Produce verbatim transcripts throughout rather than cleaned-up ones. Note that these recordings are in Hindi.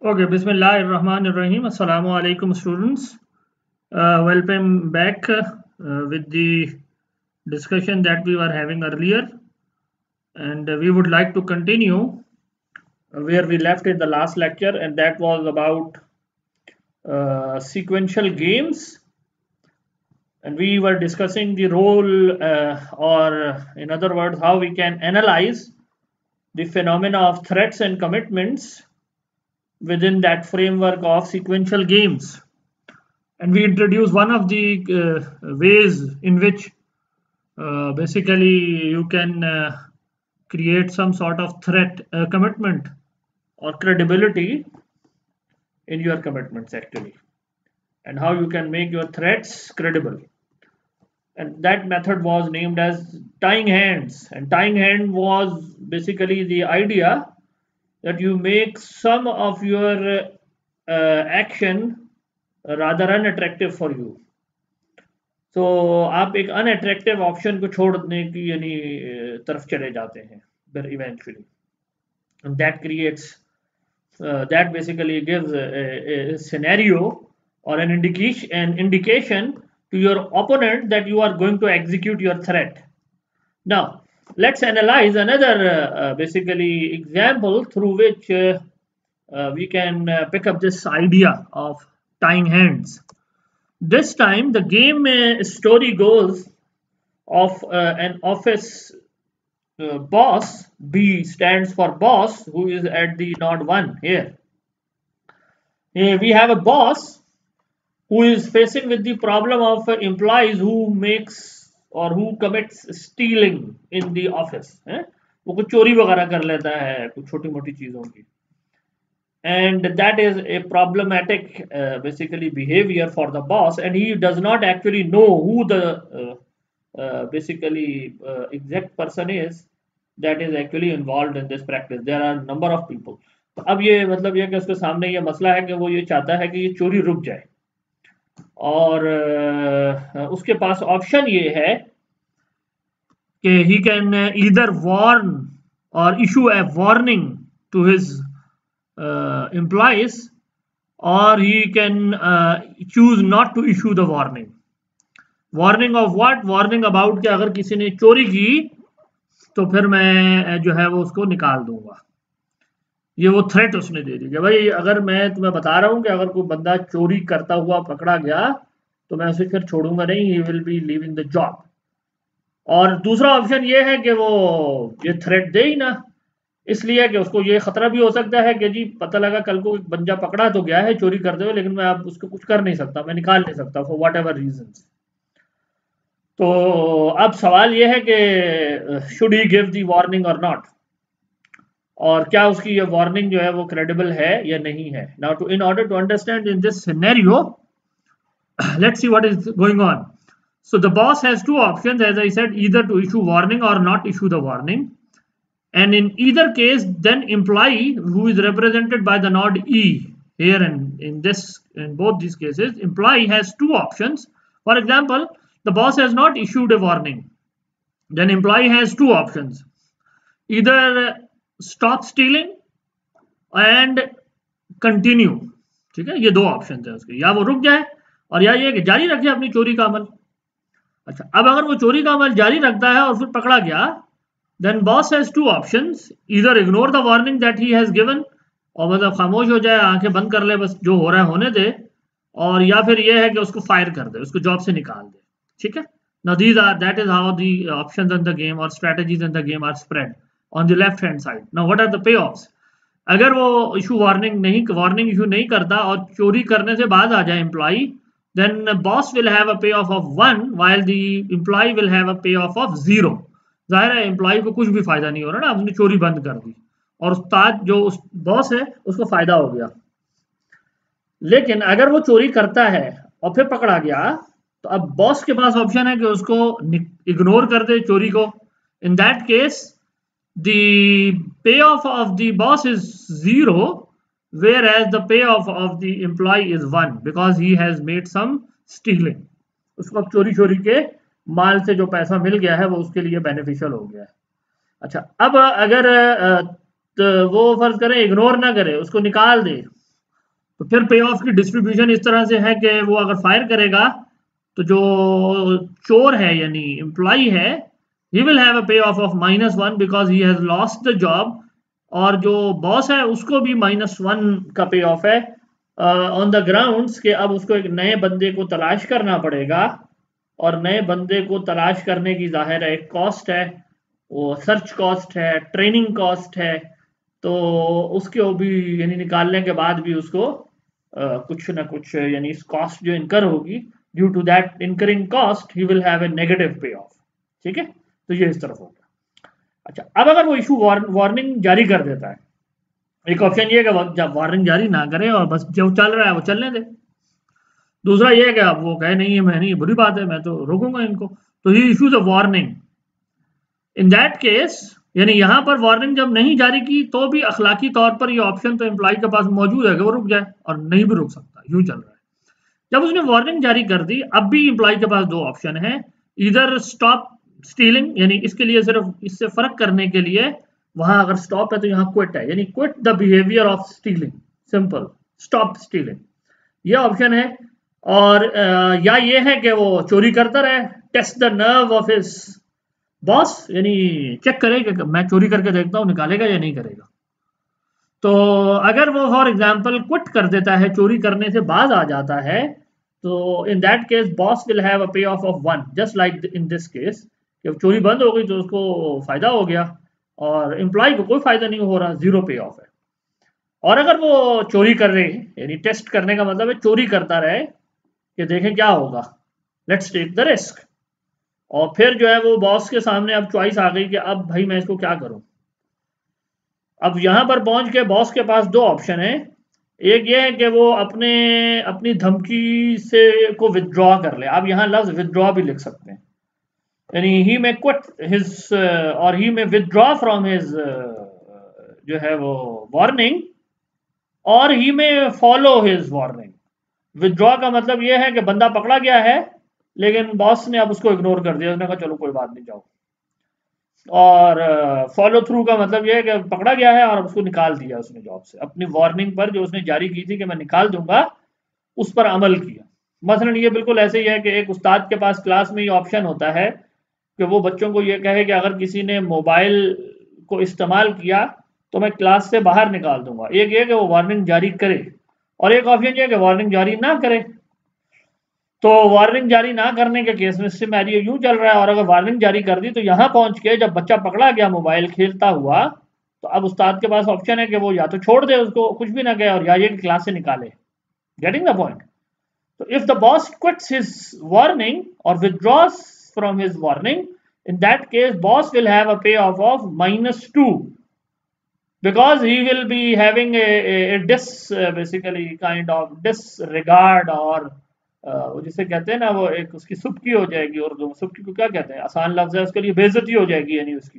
Okay, Bismillahirrahmanirrahim. Assalamu alaikum, students. Uh, welcome back uh, with the discussion that we were having earlier, and uh, we would like to continue where we left in the last lecture, and that was about uh, sequential games. And we were discussing the role, uh, or in other words, how we can analyze the phenomena of threats and commitments within that framework of sequential games. And we introduce one of the uh, ways in which uh, basically you can uh, create some sort of threat, uh, commitment, or credibility in your commitments, actually, and how you can make your threats credible. And that method was named as tying hands. And tying hand was basically the idea that you make some of your uh, action rather unattractive for you. तो आप एक अनअट्रैक्टिव ऑप्शन को छोड़ने की यानी तरफ चले जाते हैं फिर eventually that creates that basically gives a scenario or an indication an indication to your opponent that you are going to execute your threat. Now let's analyze another uh, basically example through which uh, uh, we can uh, pick up this idea of tying hands. This time the game uh, story goes of uh, an office uh, boss. B stands for boss, who is at the node one here. Here we have a boss who is facing with the problem of uh, employees who makes or who commits stealing in the office. eh? वो कुछ चोरी वगैरह कर लेता है कुछ छोटी मोटी चीजों की. And that is a problematic uh, basically behavior for the boss, and he does not actually know who the uh, uh, basically uh, exact person is that is actually involved in this practice. There are a number of people. तो अब ये मतलब ये कि उसके सामने ये मसला है कि वो ये चाहता है कि ये चोरी रुक जाए, और uh, उसके पास ऑप्शन ये है कि he can either warn or issue a warning to his uh, implies, or he can uh, choose not to issue the warning. Warning of what? Warning about कि अगर किसी ने चोरी की तो फिर मैं जो है वो उसको निकाल दूंगा. ये वो थ्रेट उसने दे दी कि भाई अगर मैं तुम्हें बता रहा हूं कि अगर कोई बंदा चोरी करता हुआ पकड़ा गया तो मैं उसे फिर छोड़ूंगा नहीं, he will be leaving the job. और दूसरा ऑप्शन ये है कि वो ये थ्रेट दे ही ना, इसलिए कि उसको ये खतरा भी हो सकता है कि जी पता लगा कल को एक बंदा पकड़ा तो गया है चोरी करते हुए, लेकिन मैं अब उसको कुछ कर नहीं सकता, मैं निकाल नहीं सकता फॉर व्हाट एवर रीजंस. तो अब सवाल ये है कि should he give the warning और नॉट, और क्या उसकी ये वार्निंग जो है वो क्रेडिबल है या नहीं है. Now to in order to understand in this scenario, let's see what is going on. So the boss has two options, as I said, either to issue warning or not issue the warning. And in either case, then employee, who is represented by the node E here, and in this, in both these cases, employee has two options. For example, the boss has not issued a warning, then employee has two options: either stop stealing and continue. ठीक है, ये दो ऑप्शन है उसके, या वो रुक जाए और या ये कि जारी रखे अपनी चोरी का अमल. अच्छा, अब अगर वो चोरी का अमल जारी रखता है और फिर पकड़ा गया, then boss has two options: either ignore the warning that he has given, और मतलब खामोश हो जाए, आंखें बंद कर ले, बस जो हो रहा है होने दे, और या फिर ये है कि उसको फायर कर दे, उसको जॉब से निकाल दे. ठीक है. Now these are, that is how the options in the game or strategies in the game are spread on the left hand side. Now what are the payoffs? अगर वो इशू वार्निंग नहीं वार्निंग इशू नहीं करता और चोरी करने से बाद आ जाए employee, then boss will have a payoff of one while the employee will have a payoff of zero. जाहिर है एम्प्लॉय को कुछ भी फायदा नहीं हो रहा ना, उसने चोरी बंद कर दी और उस्ताद जो उस बॉस है उसको फायदा हो गया. लेकिन अगर वो चोरी करता है और फिर पकड़ा गया तो अब बॉस के पास ऑप्शन है कि उसको इग्नोर कर दे चोरी को. इन दैट केस द पे of of the boss is zero, whereas the payoff of the employee is one because he has made some stealing. उसको अब चोरी चोरी के माल से जो पैसा मिल गया है वो उसके लिए बेनिफिशियल हो गया है. अच्छा, अब अगर तो वो फर्ज करें इग्नोर ना करे, उसको निकाल दे, तो फिर पे ऑफ की डिस्ट्रीब्यूशन इस तरह से है कि वो अगर फायर करेगा तो जो चोर है यानी एम्प्लॉय है ही विल हैव अ पे of of minus one because he has lost the job, और जो बॉस है उसको भी माइनस वन का पे ऑफ है ऑन द ग्राउंड्स के अब उसको एक नए बंदे को तलाश करना पड़ेगा, और नए बंदे को तलाश करने की जाहिर है एक कॉस्ट है, वो सर्च कॉस्ट है, ट्रेनिंग कॉस्ट है, तो उसको भी यानी निकालने के बाद भी उसको uh, कुछ ना कुछ यानी इस कॉस्ट जो इनकर होगी due to that incurring cost he will have a negative payoff. ठीक है, तो ये इस तरफ हो गया। अच्छा, अब अगर वो इशू वार्निंग जारी कर देता है, एक ऑप्शन ये है कि जब वार्निंग जारी ना करे और बस जो चल रहा है वो चलने दे। दूसरा ये है कि अब वो कहे नहीं है मैं नहीं, बुरी बात है मैं तो रोकूंगा इनको, तो he issues a warning. In that case यानी यहां पर वार्निंग जब नहीं जारी की तो भी अखलाकी तौर पर ये ऑप्शन तो एम्प्लॉय के पास मौजूद है कि वो रुक जाए, और नहीं भी रुक सकता, यूं चल रहा है। जब उसने वार्निंग जारी कर दी अब भी एम्प्लॉय के पास दो ऑप्शन है, इधर स्टॉप स्टीलिंग यानी इसके लिए सिर्फ इससे फर्क करने के लिए वहां अगर स्टॉप है तो यहाँ क्विट है, यानी quit the behaviour of stealing, simple stop stealing, ये ऑप्शन है। और आ, या ये है कि वो चोरी करता रहे, test the nerve of his boss, यानी चेक करेगा कि मैं चोरी करके देखता हूं निकालेगा या नहीं करेगा। तो अगर वो फॉर एग्जांपल क्विट कर देता है, चोरी करने से बाज आ जाता है, तो in that case boss will have a पे of of one, just like in this case, जब चोरी बंद हो गई तो उसको फायदा हो गया और एम्प्लॉय को कोई फायदा नहीं हो रहा, जीरो पे ऑफ है। और अगर वो चोरी कर रहे यानी टेस्ट करने का मतलब है चोरी करता रहे कि देखें क्या होगा, लेट्स टेक द रिस्क, और फिर जो है वो बॉस के सामने अब चॉइस आ गई कि अब भाई मैं इसको क्या करूं। अब यहां पर पहुंच के बॉस के पास दो ऑप्शन है, एक ये है कि वो अपने अपनी धमकी से को विदड्रॉ कर ले, आप यहां लफ्ज विदड्रॉ भी लिख सकते हैं, यानी ही में क्विट हिज और ही में विदड्रॉ फ्रॉम हिज जो है वो वार्निंग, और ही में फॉलो हिज वार्निंग। विदड्रॉ का मतलब यह है कि बंदा पकड़ा गया है लेकिन बॉस ने अब उसको इग्नोर कर दिया, उसने कहा चलो कोई बात नहीं जाओ। और फॉलो थ्रू का मतलब यह है कि पकड़ा गया है और उसको निकाल दिया उसने जॉब से, अपनी वार्निंग पर जो उसने जारी की थी कि मैं निकाल दूंगा उस पर अमल किया। मसलन ये बिल्कुल ऐसे ही है कि एक उस्ताद के पास क्लास में ये ऑप्शन होता है कि वो बच्चों को ये कहे कि अगर किसी ने मोबाइल को इस्तेमाल किया तो मैं क्लास से बाहर निकाल दूंगा। एक ये कि वो वार्निंग जारी करे, और एक ऑप्शन ये कि वार्निंग जारी ना करे। तो वार्निंग जारी ना करने के केस में सिनेरियो यूं चल रहा है, और अगर वार्निंग जारी कर दी तो यहां पहुंच के जब बच्चा पकड़ा गया मोबाइल खेलता हुआ तो अब उस्ताद के पास ऑप्शन है कि वो या तो छोड़ दे उसको कुछ भी ना कहे, और या ये कि क्लास से निकाले। Getting the point? So if the boss quits his warning or withdraws from his warning, in that case, boss will have a payoff of minus two because he will be having a, a, a dis uh, basically kind of disregard or uh, जिसे कहते हैं ना वो एक उसकी सुबकी हो जाएगी, उर्दू में सुबकी को क्या कहते हैं, आसान लफ्ज है उसके लिए, बेइज्जती हो जाएगी यानी उसकी,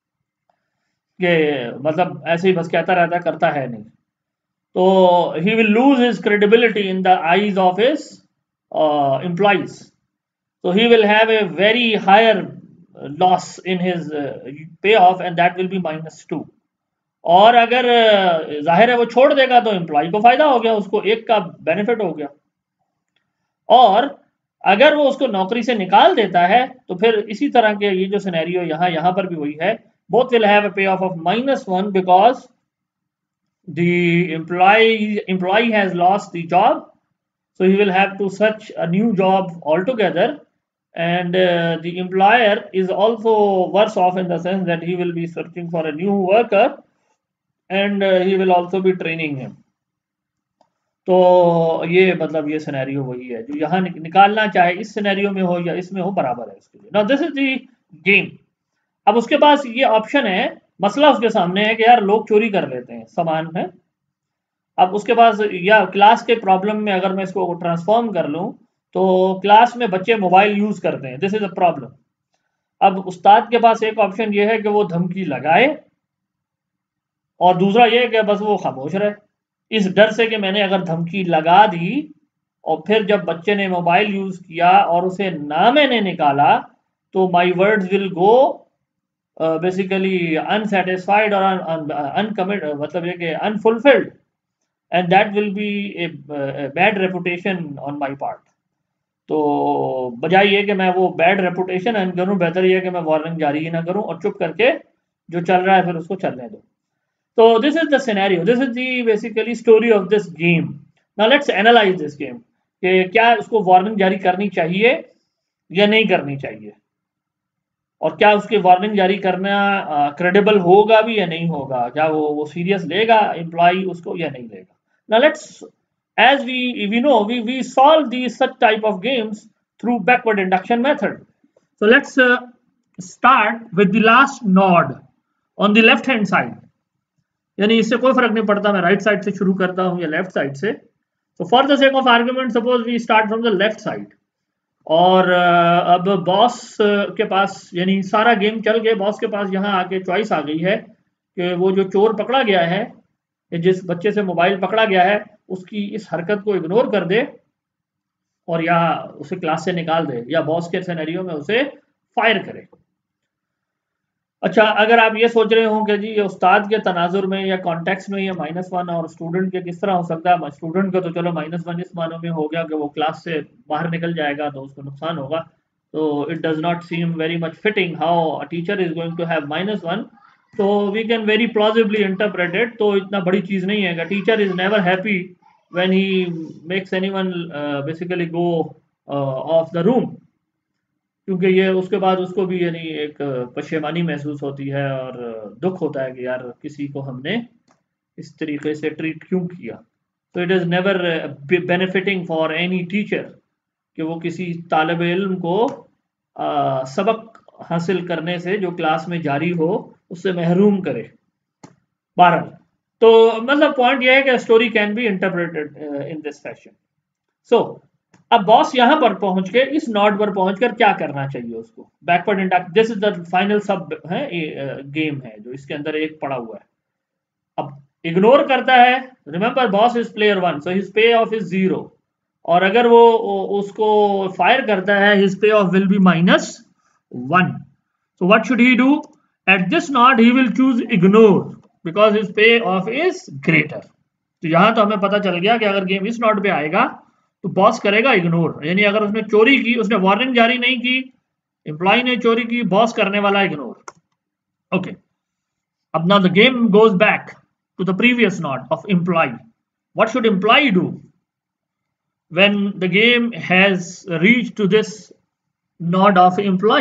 कि मतलब ऐसे ही बस कहता रहता करता है नहीं। So he will lose his credibility in the eyes of his uh, employees. So he will have a very higher loss in his uh, payoff, and that will be minus two. और अगर uh, जाहिर है वो छोड़ देगा तो एम्प्लॉय को फायदा हो गया, उसको एक का बेनिफिट हो गया। और अगर वो उसको नौकरी से निकाल देता है तो फिर इसी तरह के ये जो सिनेरियो यहाँ यहाँ पर भी वही है, both will have a payoff of minus one because the employee employee has lost the job, so he will have to search a new job altogether, and uh, the employer is also worse off in the sense that he will be searching for a new worker and uh, he will also be training him. तो ये मतलब ये सिनेरियो वही है जो यहाँ निकालना चाहे इस सिनेरियो में हो या इसमें हो बराबर है उसके लिए। Now this is the game. अब उसके पास ये ऑप्शन है, मसला उसके सामने है कि यार लोग चोरी कर लेते हैं सामान है। अब उसके पास या क्लास के प्रॉब्लम में अगर मैं इसको ट्रांसफॉर्म कर लूं तो क्लास में बच्चे मोबाइल यूज करते हैं, दिस इज अ प्रॉब्लम। अब उस्ताद के पास एक ऑप्शन ये है कि वो धमकी लगाए, और दूसरा ये है कि बस वो खामोश रहे, इस डर से कि मैंने अगर धमकी लगा दी और फिर जब बच्चे ने मोबाइल यूज किया और उसे ना मैंने निकाला तो my words will go basically unsatisfied और अनकमिट, मतलब ये कि unfulfilled, and that will be a, a bad reputation on my part. तो बजाय ये कि मैं वो बैड रेपुटेशन अर्न करूं, बेहतर ये है कि मैं वार्निंग जारी ही ना करूं और चुप करके जो चल रहा है फिर उसको चलने दो. तो this is the scenario, this is the basically story of this game. Now let's analyse this game कि क्या उसको वार्निंग जारी करनी चाहिए या नहीं करनी चाहिए, और क्या उसकी वार्निंग जारी करना क्रेडिबल uh, होगा भी या नहीं होगा, क्या वो वो सीरियस लेगा एम्प्लॉय उसको या नहीं लेगा. Now let's, as we we know, we we solve these such type of games through backward induction method. So let's uh, start with the last node on the left hand side. यानी इससे कोई फर्क नहीं पड़ता मैं राइट साइड से शुरू करता हूं या लेफ्ट साइड से. तो for the sake of argument suppose we start from the left side, और uh, अब बॉस uh, के पास, यानी सारा गेम चल के बॉस के पास यहाँ आके चॉइस आ गई है कि वो जो चोर पकड़ा गया है, जिस बच्चे से मोबाइल पकड़ा गया है, उसकी इस हरकत को इग्नोर कर दे और या उसे क्लास से निकाल दे, या बॉस के सिनेरियो में उसे फायर करे. अच्छा, अगर आप ये सोच रहे हो कि जी ये उस्ताद के तनाजुर में या कॉन्टेक्स्ट में ये माइनस वन और स्टूडेंट के किस तरह हो सकता है, स्टूडेंट का तो चलो माइनस वन इस मानों में हो गया कि वो क्लास से बाहर निकल जाएगा तो उसको नुकसान होगा, तो it does not seem very much fitting how a teacher is going to have minus one. तो we can very plausibly interpret it. तो इतना बड़ी चीज नहीं है. Teacher is never happy when he makes anyone basically go off the room, क्योंकि ये उसके बाद उसको भी यानी एक पशेमानी महसूस होती है और दुख होता है कि यार किसी को हमने इस तरीके से ट्रीट क्यों किया. तो it is never benefiting for any teacher कि वो किसी तालिब इल्म को आ, सबक हासिल करने से जो क्लास में जारी हो उससे महरूम करे. बहरहाल, तो मतलब पॉइंट ये है कि story can be interpreted in this fashion. So अब बॉस यहां पर पहुंच के इस नोड पर पहुंचकर क्या करना चाहिए उसको, backward induct, this is the final sub है गेम है जो इसके अंदर एक पड़ा हुआ है. अब इग्नोर करता है, remember boss is player one, so his पे ऑफ इज जीरो, और अगर वो उसको फायर करता है हिज पे of will be minus one. So what should he do at this node, he will choose ignore because his पे ऑफ इज ग्रेटर. तो यहां तो हमें पता चल गया कि अगर गेम इस नोड पे आएगा तो बॉस करेगा इग्नोर, यानी अगर उसने चोरी की, उसने वार्निंग जारी नहीं की, एम्प्लॉय ने चोरी की, बॉस करने वाला इग्नोर. ओके, अब now the game goes back to the previous node of employee. What should employee do when the game has reached to this node of employee?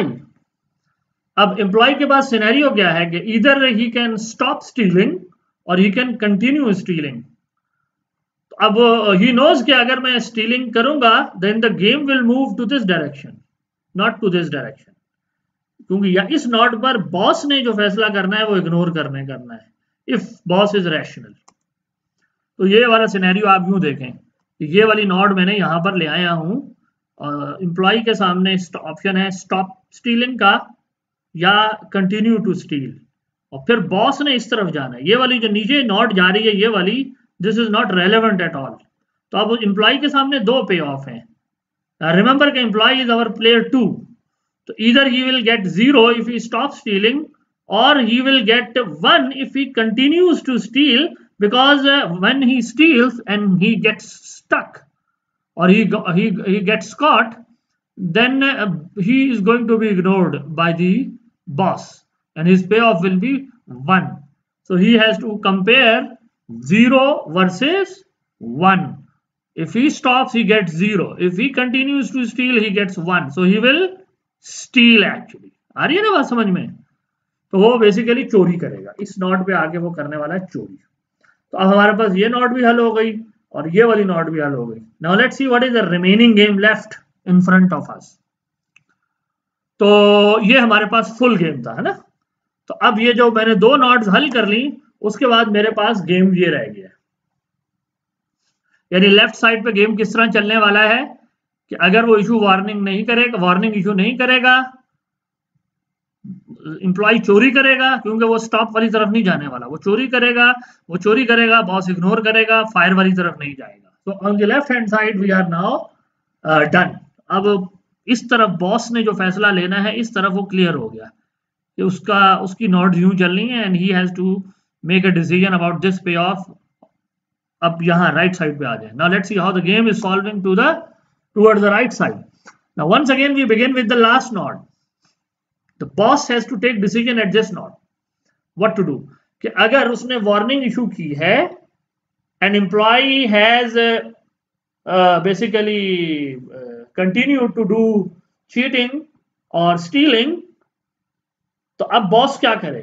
अब एम्प्लॉय के पास सिनेरियो क्या है कि इधर ही कैन स्टॉप स्टीलिंग और ही कैन कंटिन्यू स्टीलिंग. अब ही नोज कि अगर मैं स्टीलिंग करूंगा then the game will move to this direction, not to this direction, क्योंकि या इस नोड पर बॉस ने जो फैसला करना है वो इग्नोर करने करना है इफ बॉस इज रैशनल. तो ये वाला सिनेरियो आप यूं देखें कि ये वाली नोड मैंने यहां पर ले आया हूं, एम्प्लॉय के सामने ऑप्शन है स्टॉप स्टीलिंग का या कंटिन्यू टू स्टील, और फिर बॉस ने इस तरफ जाना है. ये वाली जो नीचे नोड जा रही है ये वाली, this is not relevant at all. तो अब एम्प्लॉय के सामने दो पे ऑफ हैं. रिमेंबर कि employee is our player two, तो इधर he will get zero if he stop stealing, और he will get one if he continues to steal, because when he steals and he gets stuck or he he he gets caught, then uh, he is going to be ignored by the boss and his payoff will be one. So he has to compare zero versus one. If he stops he gets zero, if he continues to steal he gets one, so he will steal actually. आ रही है ना बात समझ में? तो वो बेसिकली चोरी करेगा, इस नोड पे आके वो करने वाला है चोरी. तो अब हमारे पास ये नोड भी हल हो गई और ये वाली नोड भी हल हो गई. Now let's see what is the remaining game left in front of us. तो ये हमारे पास फुल गेम था, है ना. तो अब ये जो मैंने दो नोड्स हल कर ली उसके बाद मेरे पास गेम ये रह गया, यानी लेफ्ट साइड पे गेम किस तरह चलने वाला है कि अगर वो इशू वार्निंग नहीं करेगा, वार्निंग इशू नहीं करेगा, एम्प्लॉय चोरी करेगा, क्योंकि वो स्टॉप वाली तरफ नहीं जाने वाला, वो चोरी करेगा, वो चोरी करेगा, बॉस इग्नोर करेगा, फायर वाली तरफ नहीं जाएगा. तो on the left hand side we are now done. अब इस तरफ बॉस ने जो फैसला लेना है इस तरफ वो क्लियर हो गया कि उसका उसकी नोड यूं चलनी है and he has to make a decision about this payoff अब यहाँ राइट साइड पे आ जाए. Now let's see how the game is solving to the towards the right side. Now once again we begin with the last node. The boss has to take decision at this node. What to do, कि अगर उसने वार्निंग इशू की है and employee has basically continue to do cheating और स्टीलिंग, तो अब बॉस क्या करे?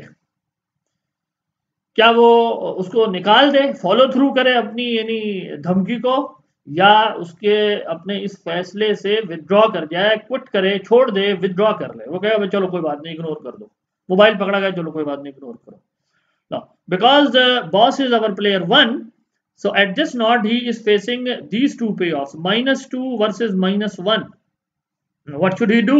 क्या वो उसको निकाल दे, फॉलो थ्रू करे अपनी यानी धमकी को, या उसके अपने इस फैसले से विथड्रॉ कर जाए, क्विट करे, छोड़ दे, विथड्रॉ कर ले? वो कहेगा चलो कोई बात नहीं, इग्नोर कर दो, मोबाइल पकड़ा गया, चलो कोई बात नहीं, इग्नोर करो. Now, because the boss is our player one, so at this node he is facing these two payoffs, minus two versus minus one. What should he do?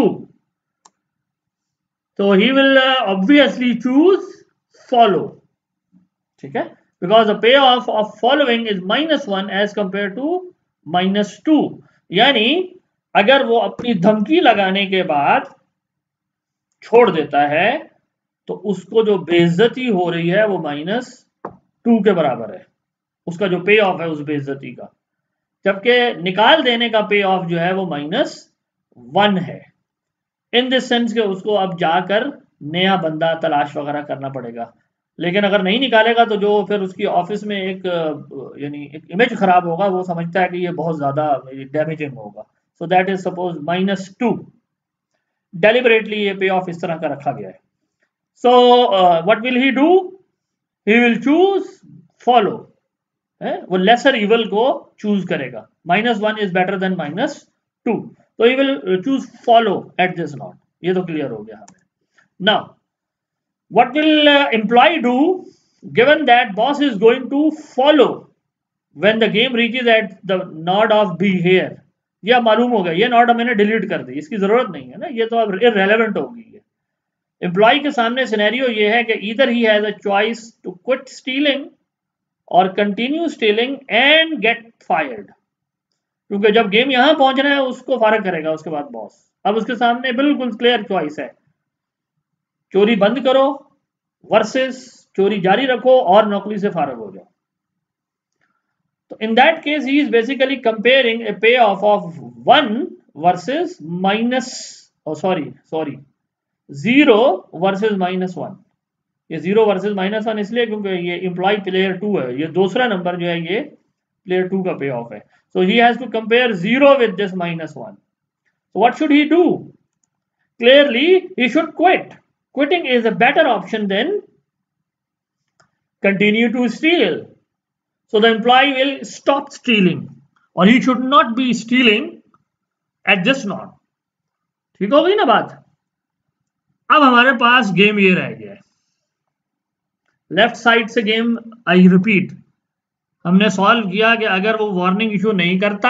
So he will uh, obviously choose follow. ठीक है, because the payoff of following is minus one as compared to minus two. यानी अगर वो अपनी धमकी लगाने के बाद छोड़ देता है तो उसको जो बेइज्जती हो रही है वो माइनस टू के बराबर है, उसका जो पे ऑफ है उस बेइज्जती का, जबकि निकाल देने का पे ऑफ जो है वो माइनस वन है. इन दिस सेंस के उसको अब जाकर नया बंदा तलाश वगैरह करना पड़ेगा. लेकिन अगर नहीं निकालेगा तो जो फिर उसकी ऑफिस में एक यानी एक इमेज खराब होगा, वो समझता है कि ये बहुत ज्यादा डैमेजिंग होगा. So that is suppose minus two. Deliberately ये पे ऑफ इस तरह का रखा गया है. So uh, what will he do? He will choose follow. eh? वो lesser evil को choose करेगा. Minus one is better than minus two. So he will choose follow at this node. ये तो clear हो गया हमें. Now, what will uh, employee do given that boss is going to follow when the game reaches at the node of B here? यह मालूम हो गया, ये node मैंने delete कर दी, इसकी जरूरत नहीं है ना, ये तो अब irrelevant हो गई है. एम्प्लॉय के सामने सिनेरियो ये है कि इधर he has a choice to quit stealing और continue stealing and get fired, क्योंकि जब गेम यहां पहुंच रहा है उसको फायर करेगा उसके बाद बॉस. अब उसके सामने बिल्कुल क्लियर चॉइस है, चोरी बंद करो वर्सेस चोरी जारी रखो और नौकरी से फारग हो जाओ. तो in that case he is basically comparing a पे of of one versus minus sorry sorry zero versus minus one. ये जीरो वर्सेस माइनस वन इसलिए क्योंकि ये एम्प्लॉय प्लेयर टू है, ये दूसरा नंबर जो है ये प्लेयर टू का पे ऑफ है. So he has to compare zero with this minus one. So what should he do? Clearly he should quit. Quitting is a better option then continue to steal. So the employee will stop stealing और he should not be stealing at this node. ठीक हो गई ना बात? अब हमारे पास गेम ये रह गया है. लेफ्ट साइड से गेम आई रिपीट हमने सॉल्व किया कि अगर वो वार्निंग इशू नहीं करता,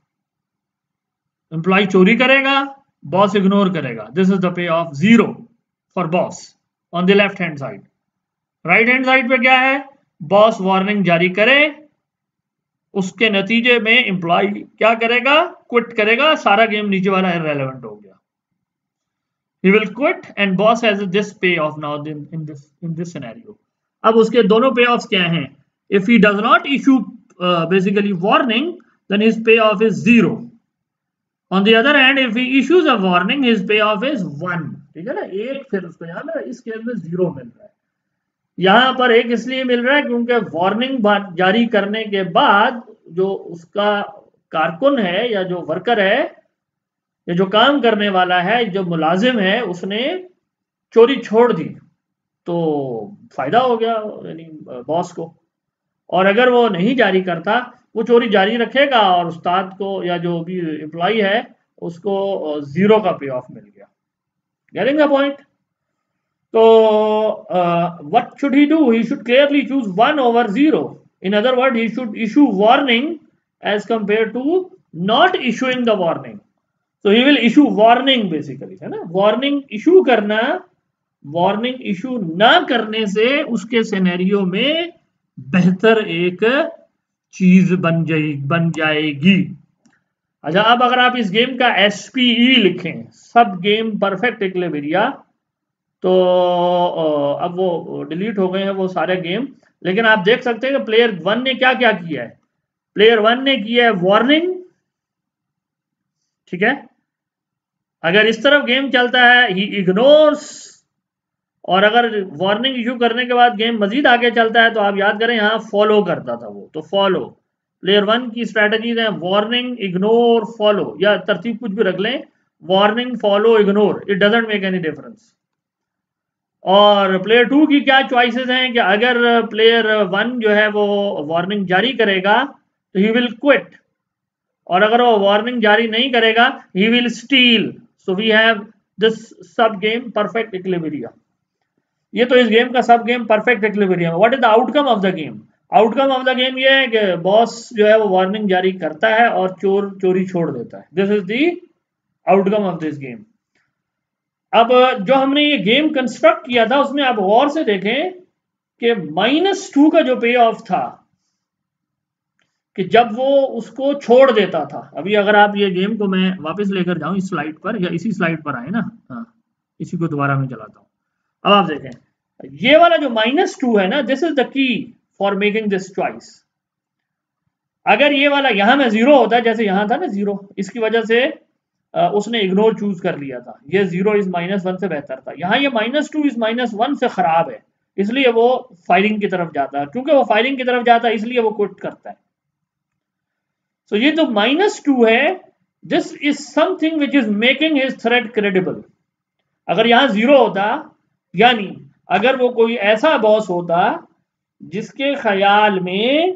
एम्प्लॉय चोरी करेगा, बॉस इग्नोर करेगा. This is the payoff zero for boss on the left hand side. Right hand side पे क्या है? बॉस वार्निंग जारी करे, उसके नतीजे में एम्प्लॉय क्या करेगा? क्विट करेगा. सारा गेम नीचे वाला इररेलेवेंट हो गया. He will quit and boss has this payoff now in, in this in this scenario. अब उसके दोनों payoffs क्या हैं? If he does not issue uh, basically warning, then his payoff is zero. On the other hand, if he issues a warning, his payoff is one. ठीक है ना? एक फिर उसको यहाँ पर इस केस में जीरो मिल रहा है. यहाँ पर एक इसलिए मिल रहा है क्योंकि वार्निंग जारी करने के बाद जो उसका कारकुन है या जो वर्कर है, ये जो काम करने वाला है, जो मुलाजिम है, उसने चोरी छोड़ दी तो फायदा हो गया यानी बॉस को. और अगर वो नहीं जारी करता, वो चोरी जारी रखेगा और उस्ताद को या जो भी एम्प्लॉय है उसको जीरो का पे ऑफ मिल गया. Getting the point? तो what should he do? He should clearly choose one over zero. In other word, he should issue warning as compare to not issuing the warning. So he will issue warning basically, है ना? वार्निंग इशू करना, वार्निंग इशू ना करने से उसके सिनेरियो में बेहतर एक चीज बन जाएगी बन जाएगी. अच्छा, अब अगर आप इस गेम का एस पी ई लिखें, सब गेम परफेक्ट इक्विलिब्रिया, तो अब वो डिलीट हो गए हैं वो सारे गेम. लेकिन आप देख सकते हैं कि प्लेयर वन ने क्या क्या किया है. प्लेयर वन ने किया है वार्निंग, ठीक है। अगर इस तरफ गेम चलता है ही इग्नोर्स, और अगर वार्निंग इशू करने के बाद गेम मजीद आगे चलता है तो आप याद करें यहाँ फॉलो करता था वो, तो फॉलो प्लेयर वन की स्ट्रैटेजीज हैं वार्निंग, इग्नोर, फॉलो, या तरतीब कुछ भी रख लें, warning, follow, ignore, it doesn't make any difference. और प्लेयर टू की क्या चॉइसेस हैं कि अगर प्लेयर वन जो है वो वार्निंग जारी करेगा तो ही विल क्विट, और अगर वो वार्निंग जारी नहीं करेगा he will steal. So we have this sub game perfect equilibrium. ये तो इस गेम का sub game perfect equilibrium. What is the outcome of the game? Outcome of the game ये है कि बॉस जो है वो वार्निंग जारी करता है और चोर चोरी छोड़ देता है। This is the outcome of this game. अब जो हमने ये गेम कंस्ट्रक्ट किया था उसमें आप गौर से देखें कि माइनस टू का जो पे ऑफ था कि जब वो उसको छोड़ देता था। अभी अगर आप ये गेम को मैं वापस लेकर जाऊं इस स्लाइड पर, या इसी स्लाइड पर आए ना, हाँ इसी को दोबारा मैं चलाता हूं। अब आप देखें ये वाला जो माइनस टू है ना, this is the key for making this choice. अगर ये वाला यहां में जीरो होता है, जैसे यहां था ना जीरो, इसकी वजह से उसने इग्नोर चूज कर लिया था, ये जीरो इज माइनस वन से बेहतर था। यहाँ ये minus two is minus one से खराब है, इसलिए वो फायरिंग की तरफ जाता है। क्योंकि वो फायरिंग की तरफ जाता है इसलिए वो क्विट करता है। सो so, ये जो माइनस टू है, this is something which is making his threat credible. अगर यहां जीरो होता, यानी अगर वो कोई ऐसा बॉस होता जिसके ख्याल में